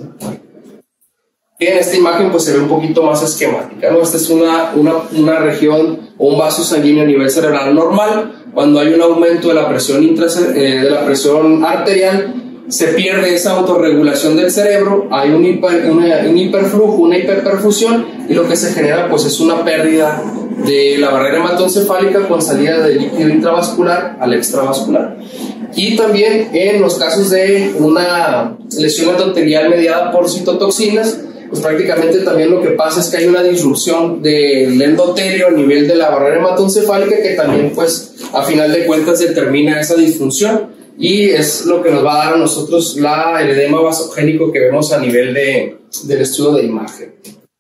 En esta imagen pues se ve un poquito más esquemática, ¿no? Esta es una, una, una región o un vaso sanguíneo a nivel cerebral normal. Cuando hay un aumento de la presión, intracere- eh, de la presión arterial, se pierde esa autorregulación del cerebro, hay un, hiper, una, un hiperflujo, una hiperperfusión, y lo que se genera pues es una pérdida de la barrera hematoencefálica con salida de líquido intravascular al extravascular. Y también en los casos de una lesión endotelial mediada por citotoxinas, pues prácticamente también lo que pasa es que hay una disrupción del endotelio a nivel de la barrera hematoencefálica, que también pues a final de cuentas determina esa disfunción, y es lo que nos va a dar a nosotros la, el edema vasogénico que vemos a nivel de, del estudio de imagen.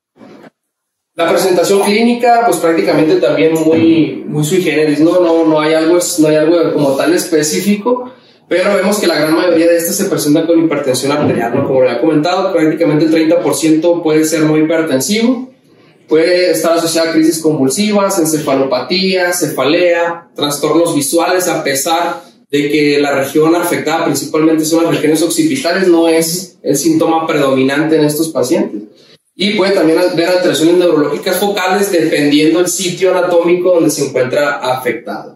La presentación clínica, pues prácticamente también muy, muy sui generis, ¿no? No, no, hay algo, no hay algo como tal específico, pero vemos que la gran mayoría de estas se presentan con hipertensión arterial, ¿no? Como le he comentado, prácticamente el treinta por ciento puede ser no hipertensivo, puede estar asociada a crisis convulsivas, encefalopatía, cefalea, trastornos visuales, a pesar de que la región afectada principalmente son las regiones occipitales, no es el síntoma predominante en estos pacientes. Y puede también haber alteraciones neurológicas focales dependiendo del sitio anatómico donde se encuentra afectado.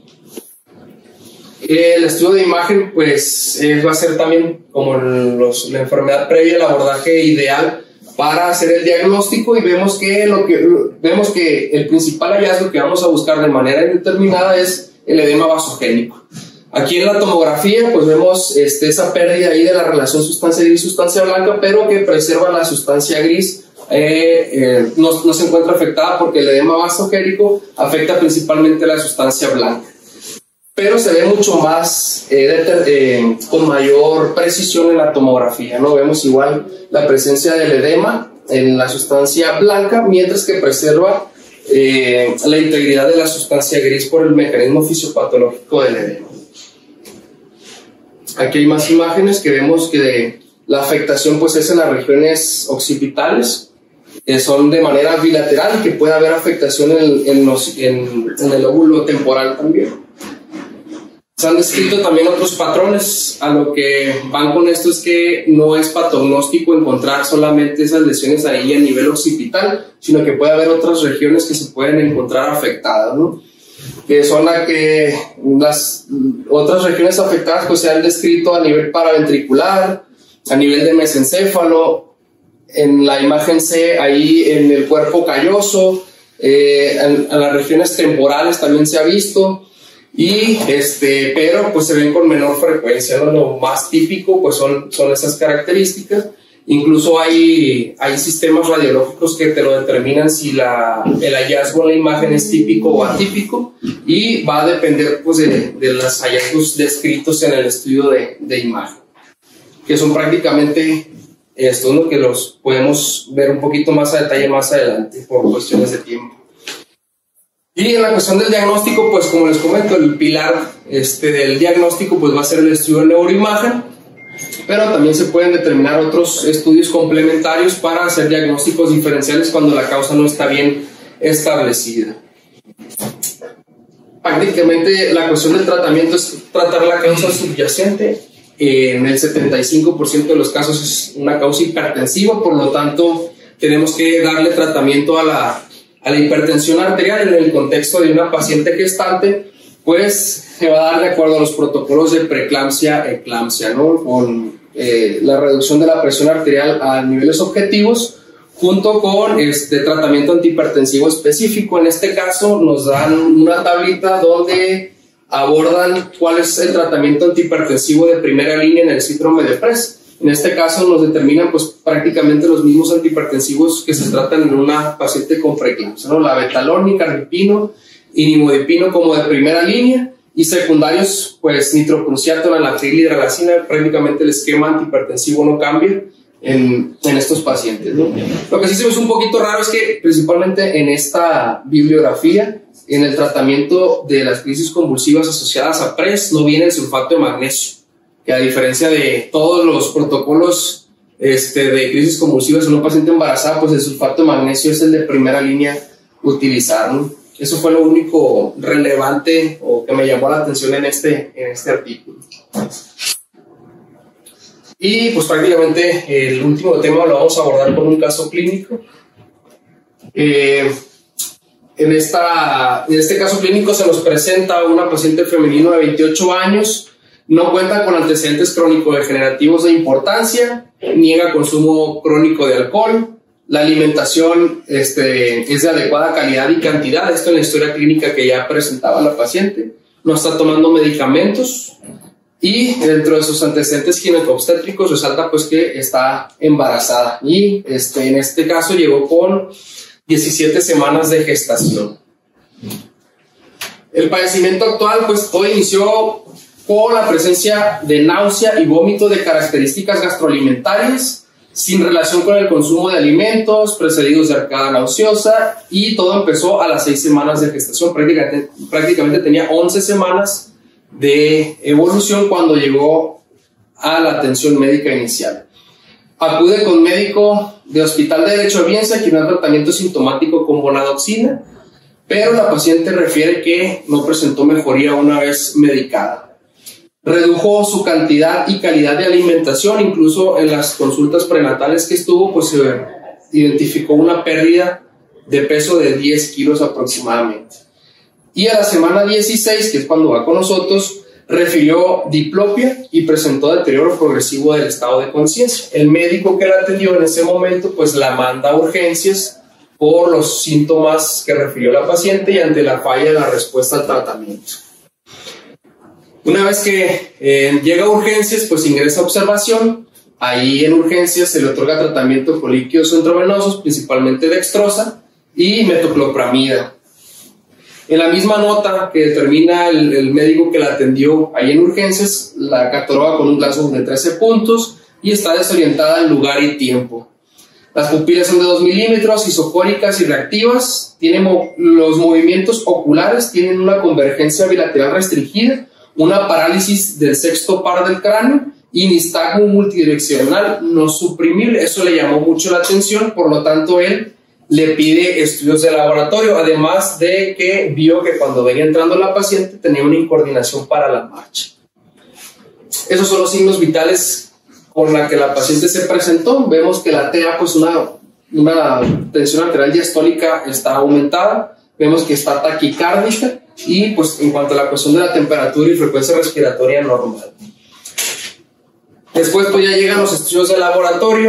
El estudio de imagen pues eh, va a ser también como los, la enfermedad previa, el abordaje ideal para hacer el diagnóstico, y vemos que, lo que, vemos que el principal hallazgo que vamos a buscar de manera indeterminada es el edema vasogénico. Aquí en la tomografía pues vemos este, esa pérdida ahí de la relación sustancia gris-sustancia blanca, pero que preserva la sustancia gris, eh, eh, no, no se encuentra afectada porque el edema vasogénico afecta principalmente la sustancia blanca. Pero se ve mucho más, eh, de, eh, con mayor precisión en la tomografía, ¿no? Vemos igual la presencia del edema en la sustancia blanca, mientras que preserva eh, la integridad de la sustancia gris por el mecanismo fisiopatológico del edema. Aquí hay más imágenes que vemos que de, la afectación pues es en las regiones occipitales, que son de manera bilateral, y que puede haber afectación en, en, los, en, en el lóbulo temporal también. Se han descrito también otros patrones. A lo que van con esto es que no es patognóstico encontrar solamente esas lesiones ahí a nivel occipital, sino que puede haber otras regiones que se pueden encontrar afectadas, ¿no? Que son las que las otras regiones afectadas pues se han descrito a nivel paraventricular, a nivel de mesencéfalo, en la imagen C ahí en el cuerpo calloso, eh, a, a las regiones temporales también se ha visto, y este, pero pues se ven con menor frecuencia, ¿no? Lo más típico pues son, son esas características. Incluso hay, hay sistemas radiológicos que te lo determinan si la, el hallazgo en la imagen es típico o atípico, y va a depender pues, de, de los hallazgos descritos en el estudio de, de imagen, que son prácticamente estos, ¿no? Que los podemos ver un poquito más a detalle más adelante por cuestiones de tiempo. Y en la cuestión del diagnóstico, pues como les comento, el pilar este, del diagnóstico pues, va a ser el estudio de neuroimagen, pero también se pueden determinar otros estudios complementarios para hacer diagnósticos diferenciales cuando la causa no está bien establecida. Prácticamente la cuestión del tratamiento es tratar la causa subyacente. En el setenta y cinco por ciento de los casos es una causa hipertensiva, por lo tanto tenemos que darle tratamiento a la, a la hipertensión arterial en el contexto de una paciente gestante, pues se va a dar de acuerdo a los protocolos de preeclampsia, eclampsia, ¿no? Con eh, la reducción de la presión arterial a niveles objetivos, junto con este tratamiento antihipertensivo específico. En este caso nos dan una tablita donde abordan cuál es el tratamiento antihipertensivo de primera línea en el síndrome de Press. En este caso nos determinan pues prácticamente los mismos antihipertensivos que se tratan en una paciente con preeclampsia, ¿no? La betalol, nicardipino y nimodipino como de primera línea, y secundarios pues nitroprusiato, nalatril, hidralazina. Prácticamente el esquema antihipertensivo no cambia en, en estos pacientes, ¿no? Lo que sí se me hace un poquito raro es que principalmente en esta bibliografía, en el tratamiento de las crisis convulsivas asociadas a Press, no viene el sulfato de magnesio, que a diferencia de todos los protocolos este, de crisis convulsivas en una paciente embarazada, pues el sulfato de magnesio es el de primera línea utilizar, ¿no? Eso fue lo único relevante o que me llamó la atención en este, en este artículo. Y pues prácticamente el último tema lo vamos a abordar con un caso clínico. Eh, en, esta, en este caso clínico se nos presenta una paciente femenina de veintiocho años, no cuenta con antecedentes crónico-degenerativos de importancia, niega consumo crónico de alcohol. La alimentación este, es de adecuada calidad y cantidad, esto en la historia clínica que ya presentaba la paciente. No está tomando medicamentos, y dentro de sus antecedentes ginecobstétricos resalta pues que está embarazada, y este, en este caso llegó con diecisiete semanas de gestación. El padecimiento actual pues todo inició con la presencia de náusea y vómito de características gastroalimentarias, sin relación con el consumo de alimentos, precedidos de arcada nauseosa, y todo empezó a las seis semanas de gestación. Prácticamente, prácticamente tenía once semanas de evolución cuando llegó a la atención médica inicial. Acude con médico de Hospital de Derecho de Biense, quien da tratamiento sintomático con bonadoxina, pero la paciente refiere que no presentó mejoría una vez medicada. Redujo su cantidad y calidad de alimentación, incluso en las consultas prenatales que estuvo, pues se identificó una pérdida de peso de diez kilos aproximadamente. Y a la semana dieciséis, que es cuando va con nosotros, refirió diplopia y presentó deterioro progresivo del estado de conciencia. El médico que la atendió en ese momento, pues la manda a urgencias por los síntomas que refirió la paciente y ante la falla de la respuesta al tratamiento. Una vez que eh, llega a urgencias, pues ingresa a observación. Ahí en urgencias se le otorga tratamiento con líquidos intravenosos, principalmente dextrosa y metoclopramida. En la misma nota que determina el, el médico que la atendió ahí en urgencias, la cataloga con un Glasgow de trece puntos y está desorientada en lugar y tiempo. Las pupilas son de dos milímetros, isofóricas y reactivas. Tiene mo- los movimientos oculares tienen una convergencia bilateral restringida, una parálisis del sexto par del cráneo y nistagmo multidireccional no suprimible. Eso le llamó mucho la atención, por lo tanto él le pide estudios de laboratorio, además de que vio que cuando venía entrando la paciente tenía una incoordinación para la marcha. Esos son los signos vitales con la que la paciente se presentó. Vemos que la T A, pues una, una tensión arterial diastólica está aumentada, vemos que está taquicárdica, y pues en cuanto a la cuestión de la temperatura y frecuencia respiratoria normal. Después pues ya llegan los estudios de laboratorio.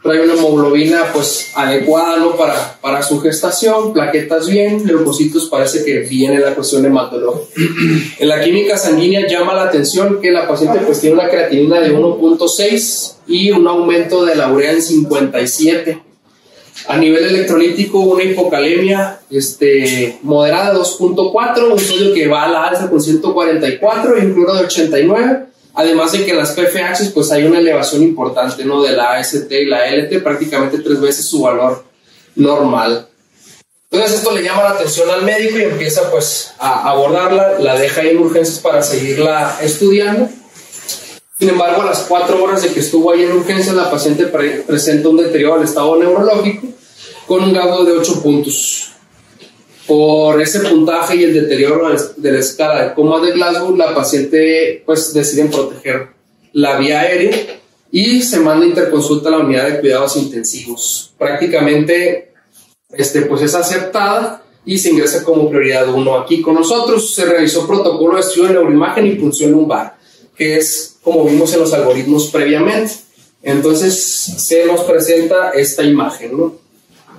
trae una hemoglobina pues adecuada, ¿no? para, para su gestación, plaquetas bien, leucocitos parece que bien en la cuestión hematológica. En la química sanguínea llama la atención que la paciente pues tiene una creatinina de uno punto seis y un aumento de la urea en cincuenta y siete. A nivel electrolítico, una hipocalemia este, moderada de dos punto cuatro, un sodio que va a la alza con ciento cuarenta y cuatro y un cloro de ochenta y nueve. Además de que en las P F H pues hay una elevación importante, ¿no? De la A S T y la L T, prácticamente tres veces su valor normal. Entonces esto le llama la atención al médico y empieza pues a abordarla, la deja ahí en urgencias para seguirla estudiando. Sin embargo, a las cuatro horas de que estuvo ahí en urgencias, la paciente pre presenta un deterioro del estado neurológico con un grado de ocho puntos. Por ese puntaje y el deterioro de la escala de coma de Glasgow, la paciente pues deciden proteger la vía aérea y se manda interconsulta a la unidad de cuidados intensivos. Prácticamente este, pues es aceptada y se ingresa como prioridad uno aquí con nosotros. Se realizó protocolo de estudio de neuroimagen y punción lumbar, que es como vimos en los algoritmos previamente. Entonces se nos presenta esta imagen, ¿no?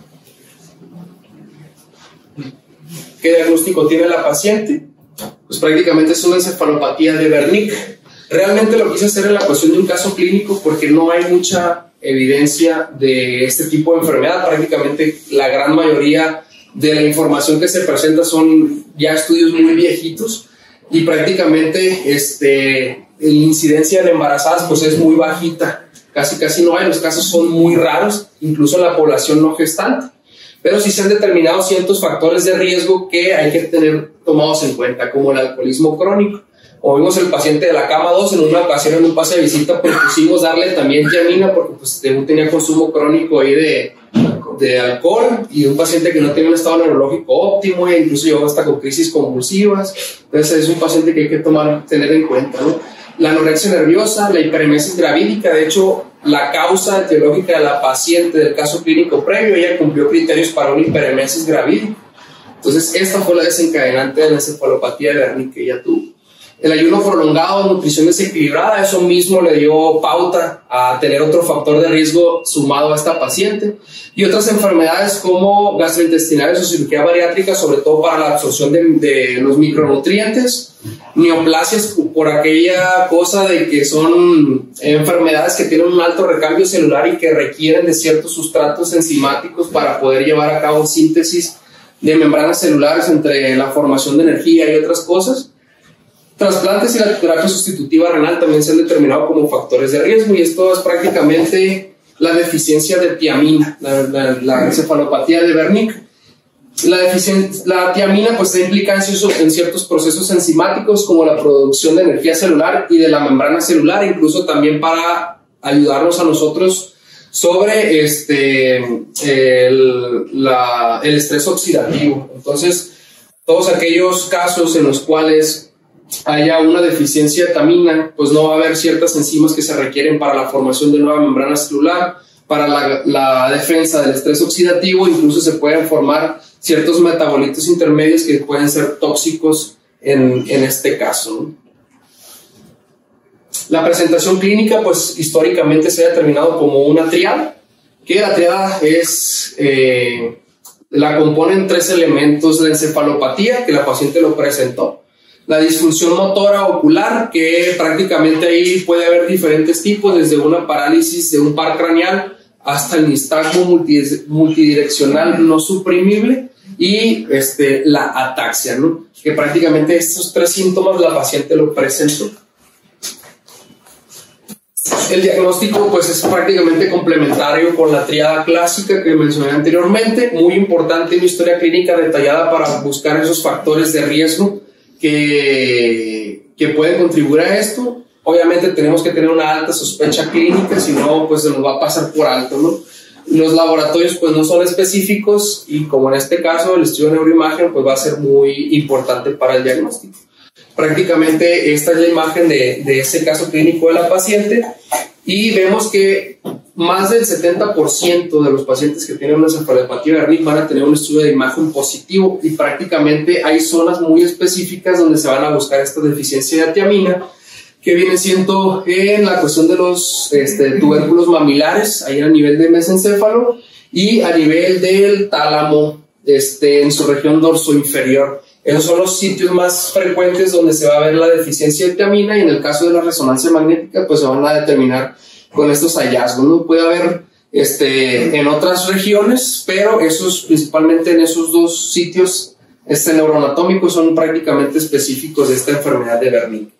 ¿Qué diagnóstico tiene la paciente? Pues prácticamente es una encefalopatía de Wernicke. Realmente lo quise hacer en la cuestión de un caso clínico porque no hay mucha evidencia de este tipo de enfermedad. Prácticamente la gran mayoría de la información que se presenta son ya estudios muy viejitos y prácticamente este, la incidencia en embarazadas pues es muy bajita. Casi casi no hay, los casos son muy raros, incluso en la población no gestante. Pero sí se han determinado ciertos factores de riesgo que hay que tener tomados en cuenta, como el alcoholismo crónico. O vimos el paciente de la cama dos, en una ocasión en un pase de visita propusimos darle también tiamina porque pues, tenía consumo crónico ahí de, de alcohol y un paciente que no tenía un estado neurológico óptimo e incluso llegó hasta con crisis convulsivas. Entonces es un paciente que hay que tomar, tener en cuenta, ¿no? La anorexia nerviosa, la hiperemesis gravídica, de hecho la causa etiológica de la paciente del caso clínico previo, ella cumplió criterios para una hiperemesis gravídica. Entonces esta fue la desencadenante de la encefalopatía de Wernicke que ella tuvo. El ayuno prolongado, nutrición desequilibrada, eso mismo le dio pauta a tener otro factor de riesgo sumado a esta paciente. Y otras enfermedades como gastrointestinales o cirugía bariátrica, sobre todo para la absorción de, de los micronutrientes. Neoplasias por aquella cosa de que son enfermedades que tienen un alto recambio celular y que requieren de ciertos sustratos enzimáticos para poder llevar a cabo síntesis de membranas celulares entre la formación de energía y otras cosas. Trasplantes y la terapia sustitutiva renal también se han determinado como factores de riesgo y esto es prácticamente la deficiencia de tiamina, la, la, la encefalopatía de Wernicke. La, la tiamina pues implica en ciertos procesos enzimáticos como la producción de energía celular y de la membrana celular, incluso también para ayudarnos a nosotros sobre este, el, la, el estrés oxidativo. Entonces, todos aquellos casos en los cuales haya una deficiencia de tiamina, pues no va a haber ciertas enzimas que se requieren para la formación de nueva membrana celular, para la, la defensa del estrés oxidativo, incluso se pueden formar ciertos metabolitos intermedios que pueden ser tóxicos en, en este caso, ¿no? La presentación clínica, pues históricamente se ha determinado como una tríada, que la tríada es, eh, la componen tres elementos: la encefalopatía, que la paciente lo presentó, la disfunción motora ocular, que prácticamente ahí puede haber diferentes tipos, desde una parálisis de un par craneal hasta el nistagmo multidireccional no suprimible y este, la ataxia, ¿no? Que prácticamente estos tres síntomas la paciente lo presentó. El diagnóstico pues es prácticamente complementario con la tríada clásica que mencioné anteriormente, muy importante una historia clínica detallada para buscar esos factores de riesgo que, que pueden contribuir a esto. Obviamente tenemos que tener una alta sospecha clínica, si no pues se nos va a pasar por alto, ¿no? Los laboratorios pues no son específicos y como en este caso el estudio de neuroimagen pues va a ser muy importante para el diagnóstico. Prácticamente esta es la imagen de, de ese caso clínico de la paciente y vemos que más del setenta por ciento de los pacientes que tienen una encefalopatía de Wernicke van a tener un estudio de imagen positivo y prácticamente hay zonas muy específicas donde se van a buscar esta deficiencia de tiamina que viene siendo en la cuestión de los este, tubérculos mamilares, ahí a nivel de mesencéfalo, y a nivel del tálamo, este, en su región dorso-inferior. Esos son los sitios más frecuentes donde se va a ver la deficiencia de tiamina, y en el caso de la resonancia magnética, pues se van a determinar con estos hallazgos, ¿no? Puede haber este, en otras regiones, pero esos, principalmente en esos dos sitios este, neuroanatómicos, son prácticamente específicos de esta enfermedad de Wernicke.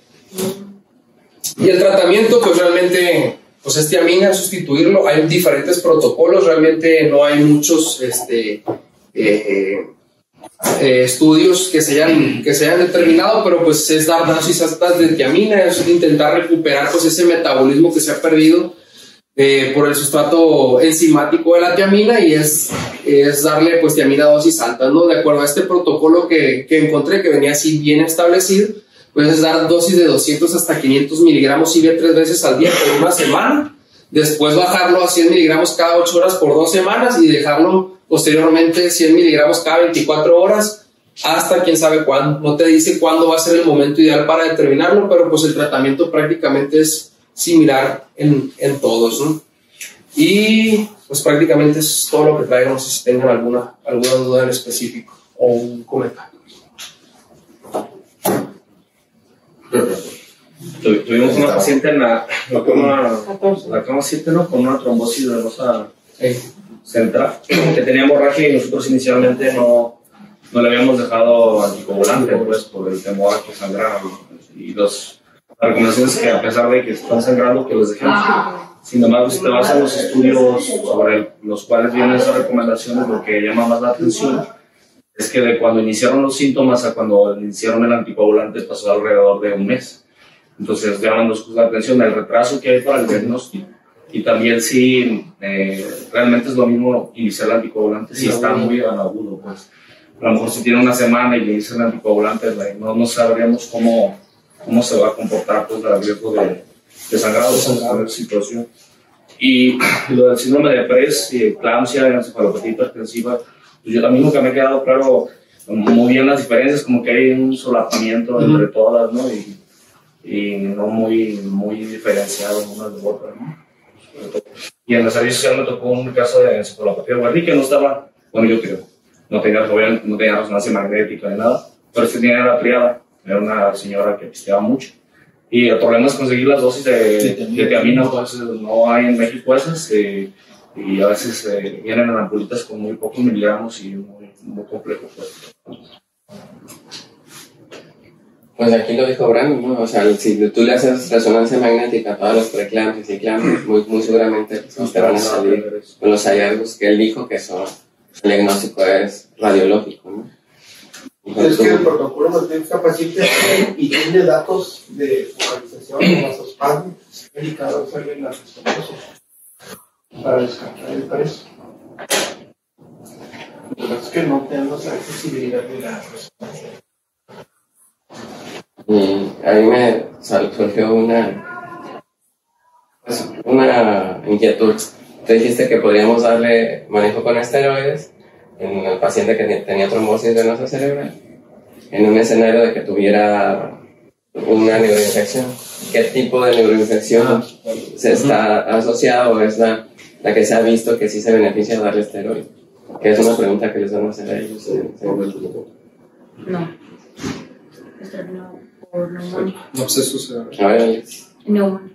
Y el tratamiento, pues realmente, pues es tiamina, sustituirlo. Hay diferentes protocolos, realmente no hay muchos este, eh, eh, estudios que se, hayan, que se hayan determinado, pero pues es dar dosis altas de tiamina, es intentar recuperar pues ese metabolismo que se ha perdido eh, por el sustrato enzimático de la tiamina, y es, es darle pues tiamina a dosis altas, ¿no? De acuerdo a este protocolo que, que encontré, que venía así bien establecido, pues es dar dosis de doscientos hasta quinientos miligramos I V tres veces al día por una semana, después bajarlo a cien miligramos cada ocho horas por dos semanas y dejarlo posteriormente cien miligramos cada veinticuatro horas hasta quién sabe cuándo. No te dice cuándo va a ser el momento ideal para determinarlo, pero pues el tratamiento prácticamente es similar en, en todos, ¿no? Y pues prácticamente es todo lo que traigo. No sé si tengan alguna, alguna duda en específico o un comentario. Tu- Tuvimos una paciente en la, la cama, la cama siete, ¿no? Con una trombosis venosa central que tenía hemorragia, y nosotros inicialmente no, no le habíamos dejado anticoagulante, pues, por el temor a que sangrara, ¿no? Y los, la recomendación es que, a pesar de que están sangrando, que los dejemos. Sin embargo, si te vas a los estudios sobre los cuales vienen esas recomendaciones, lo que llama más la atención es que de cuando iniciaron los síntomas a cuando iniciaron el anticoagulante pasó alrededor de un mes. Entonces llaman la atención el retraso que hay para el diagnóstico, y también si eh, realmente es lo mismo iniciar el anticoagulante si está muy agudo, pues a lo mejor si tiene una semana y le inicia el anticoagulante, no, no sabríamos cómo, cómo se va a comportar pues el riesgo de, de sangrado, de la situación. Y lo del síndrome de Press, y eclampsia, encefalopatía hipertensiva, pues yo también nunca me he quedado claro muy bien las diferencias, como que hay un solapamiento entre uh-huh. todas, ¿no? Y, y no muy, muy diferenciado unas de otras, ¿no? Y en el servicio social me tocó un caso de encefalopatía de Wernicke que no estaba, bueno, yo creo, no tenía, no tenía resonancia magnética ni nada, pero sí tenía la triada, era una señora que pisteaba mucho. Y el problema es conseguir las dosis de, de tiamina, pues no hay en México esas, eh, y a veces eh, vienen en ampulitas con muy pocos miligramos y muy, muy complejo, pues. Pues aquí lo dijo Brandon, ¿no? O sea, si tú le haces resonancia magnética a todos los preeclampios y clampios, muy, muy seguramente pues, te van a salir con los hallazgos que él dijo que son, el diagnóstico es radiológico, ¿no? Es que el protocolo notifica pacientes y tiene datos de focalización, vasospasmo, indicadores en la respuesta para descartar el preso. Lo que es que no tenemos la accesibilidad de la resonancia. Y a mí me surgió una, pues, una inquietud. Te dijiste que podríamos darle manejo con esteroides en el paciente que tenía trombosis venosa cerebral, en un escenario de que tuviera una neuroinfección. ¿Qué tipo de neuroinfección se está asociada o es la, la que se ha visto que sí se beneficia de darle esteroides? Que es una pregunta que les vamos a hacer a ellos. No. Esto no. Por neumonía. No sé suceder. A ver, Alex. Neumonía.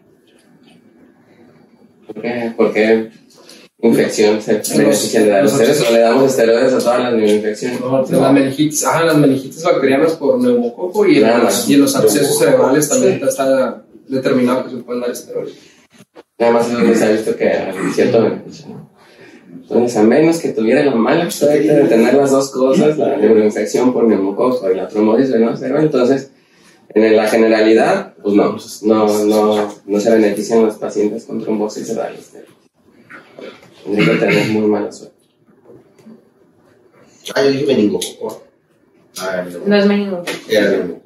¿Por qué? ¿Por qué infección se beneficia de dar esteroides o le damos esteroides a todas las neuroinfecciones? No, no. Las meningitis, ah, las meningitis bacterianas por neumococo, y, en los, y en los abscesos cerebrales también está determinado que se pueden dar esteroides. Nada más eso se ha visto que hay cierto beneficio, ¿no? Entonces, a menos que tuviera la mala suerte de tener las dos cosas, la neuroinfección por neumococo y la trombosis venosa cerebral, entonces, en la generalidad, pues no, no, no, no se benefician los pacientes con trombosis de darles esteroides. Tendría que tener muy mala suerte. Ah, yo dije meningococo. Ah, no. No es meningo. Era meningococo.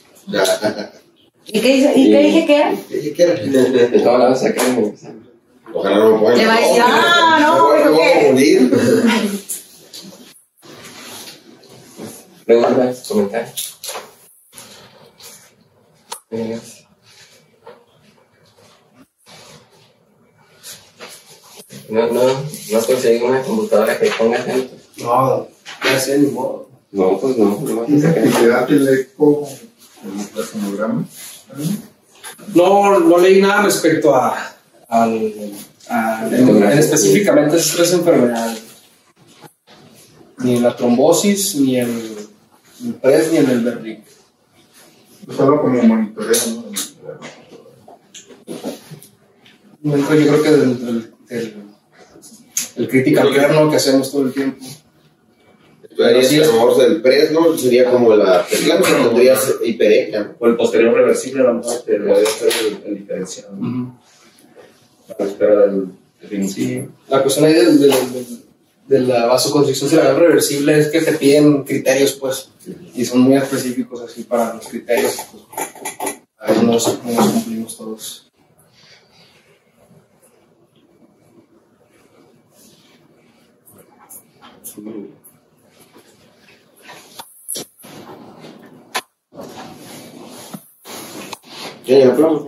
¿Y qué, dice, ¿Y qué dije que era? ¿Qué qué era? De todas las sacar en el examen. Ojalá no me puedan. Le va a decir, ah, no, me voy a confundir. Preguntas, comentarios. No, no, no has conseguido una computadora que ponga ejemplos. No, ya sé, ni modo. No, pues no, no. ¿Y la cantidad del eco, el plasmograma? No, no leí nada respecto a, al, a en, en específicamente esas tres enfermedades. Ni la trombosis, ni el, el P R E S, ni el Berrick. Solo como monitoreo, ¿no? Yo creo que del, del, del el critical care, ¿no?, que hacemos todo el tiempo. Entonces, sí, a lo mejor del P R E S, ¿no? Sería como la la que tendría hipereca. O el posterior reversible, a lo mejor que debería ser el, el diferencial. ¿no? A la espera del definitivo. La cuestión ahí del, del, del, de la vasoconstricción cerebral reversible es que te piden criterios, pues, y son muy específicos así para los criterios. Pues, ahí no los, no los cumplimos todos. ¿Tiene aplauso?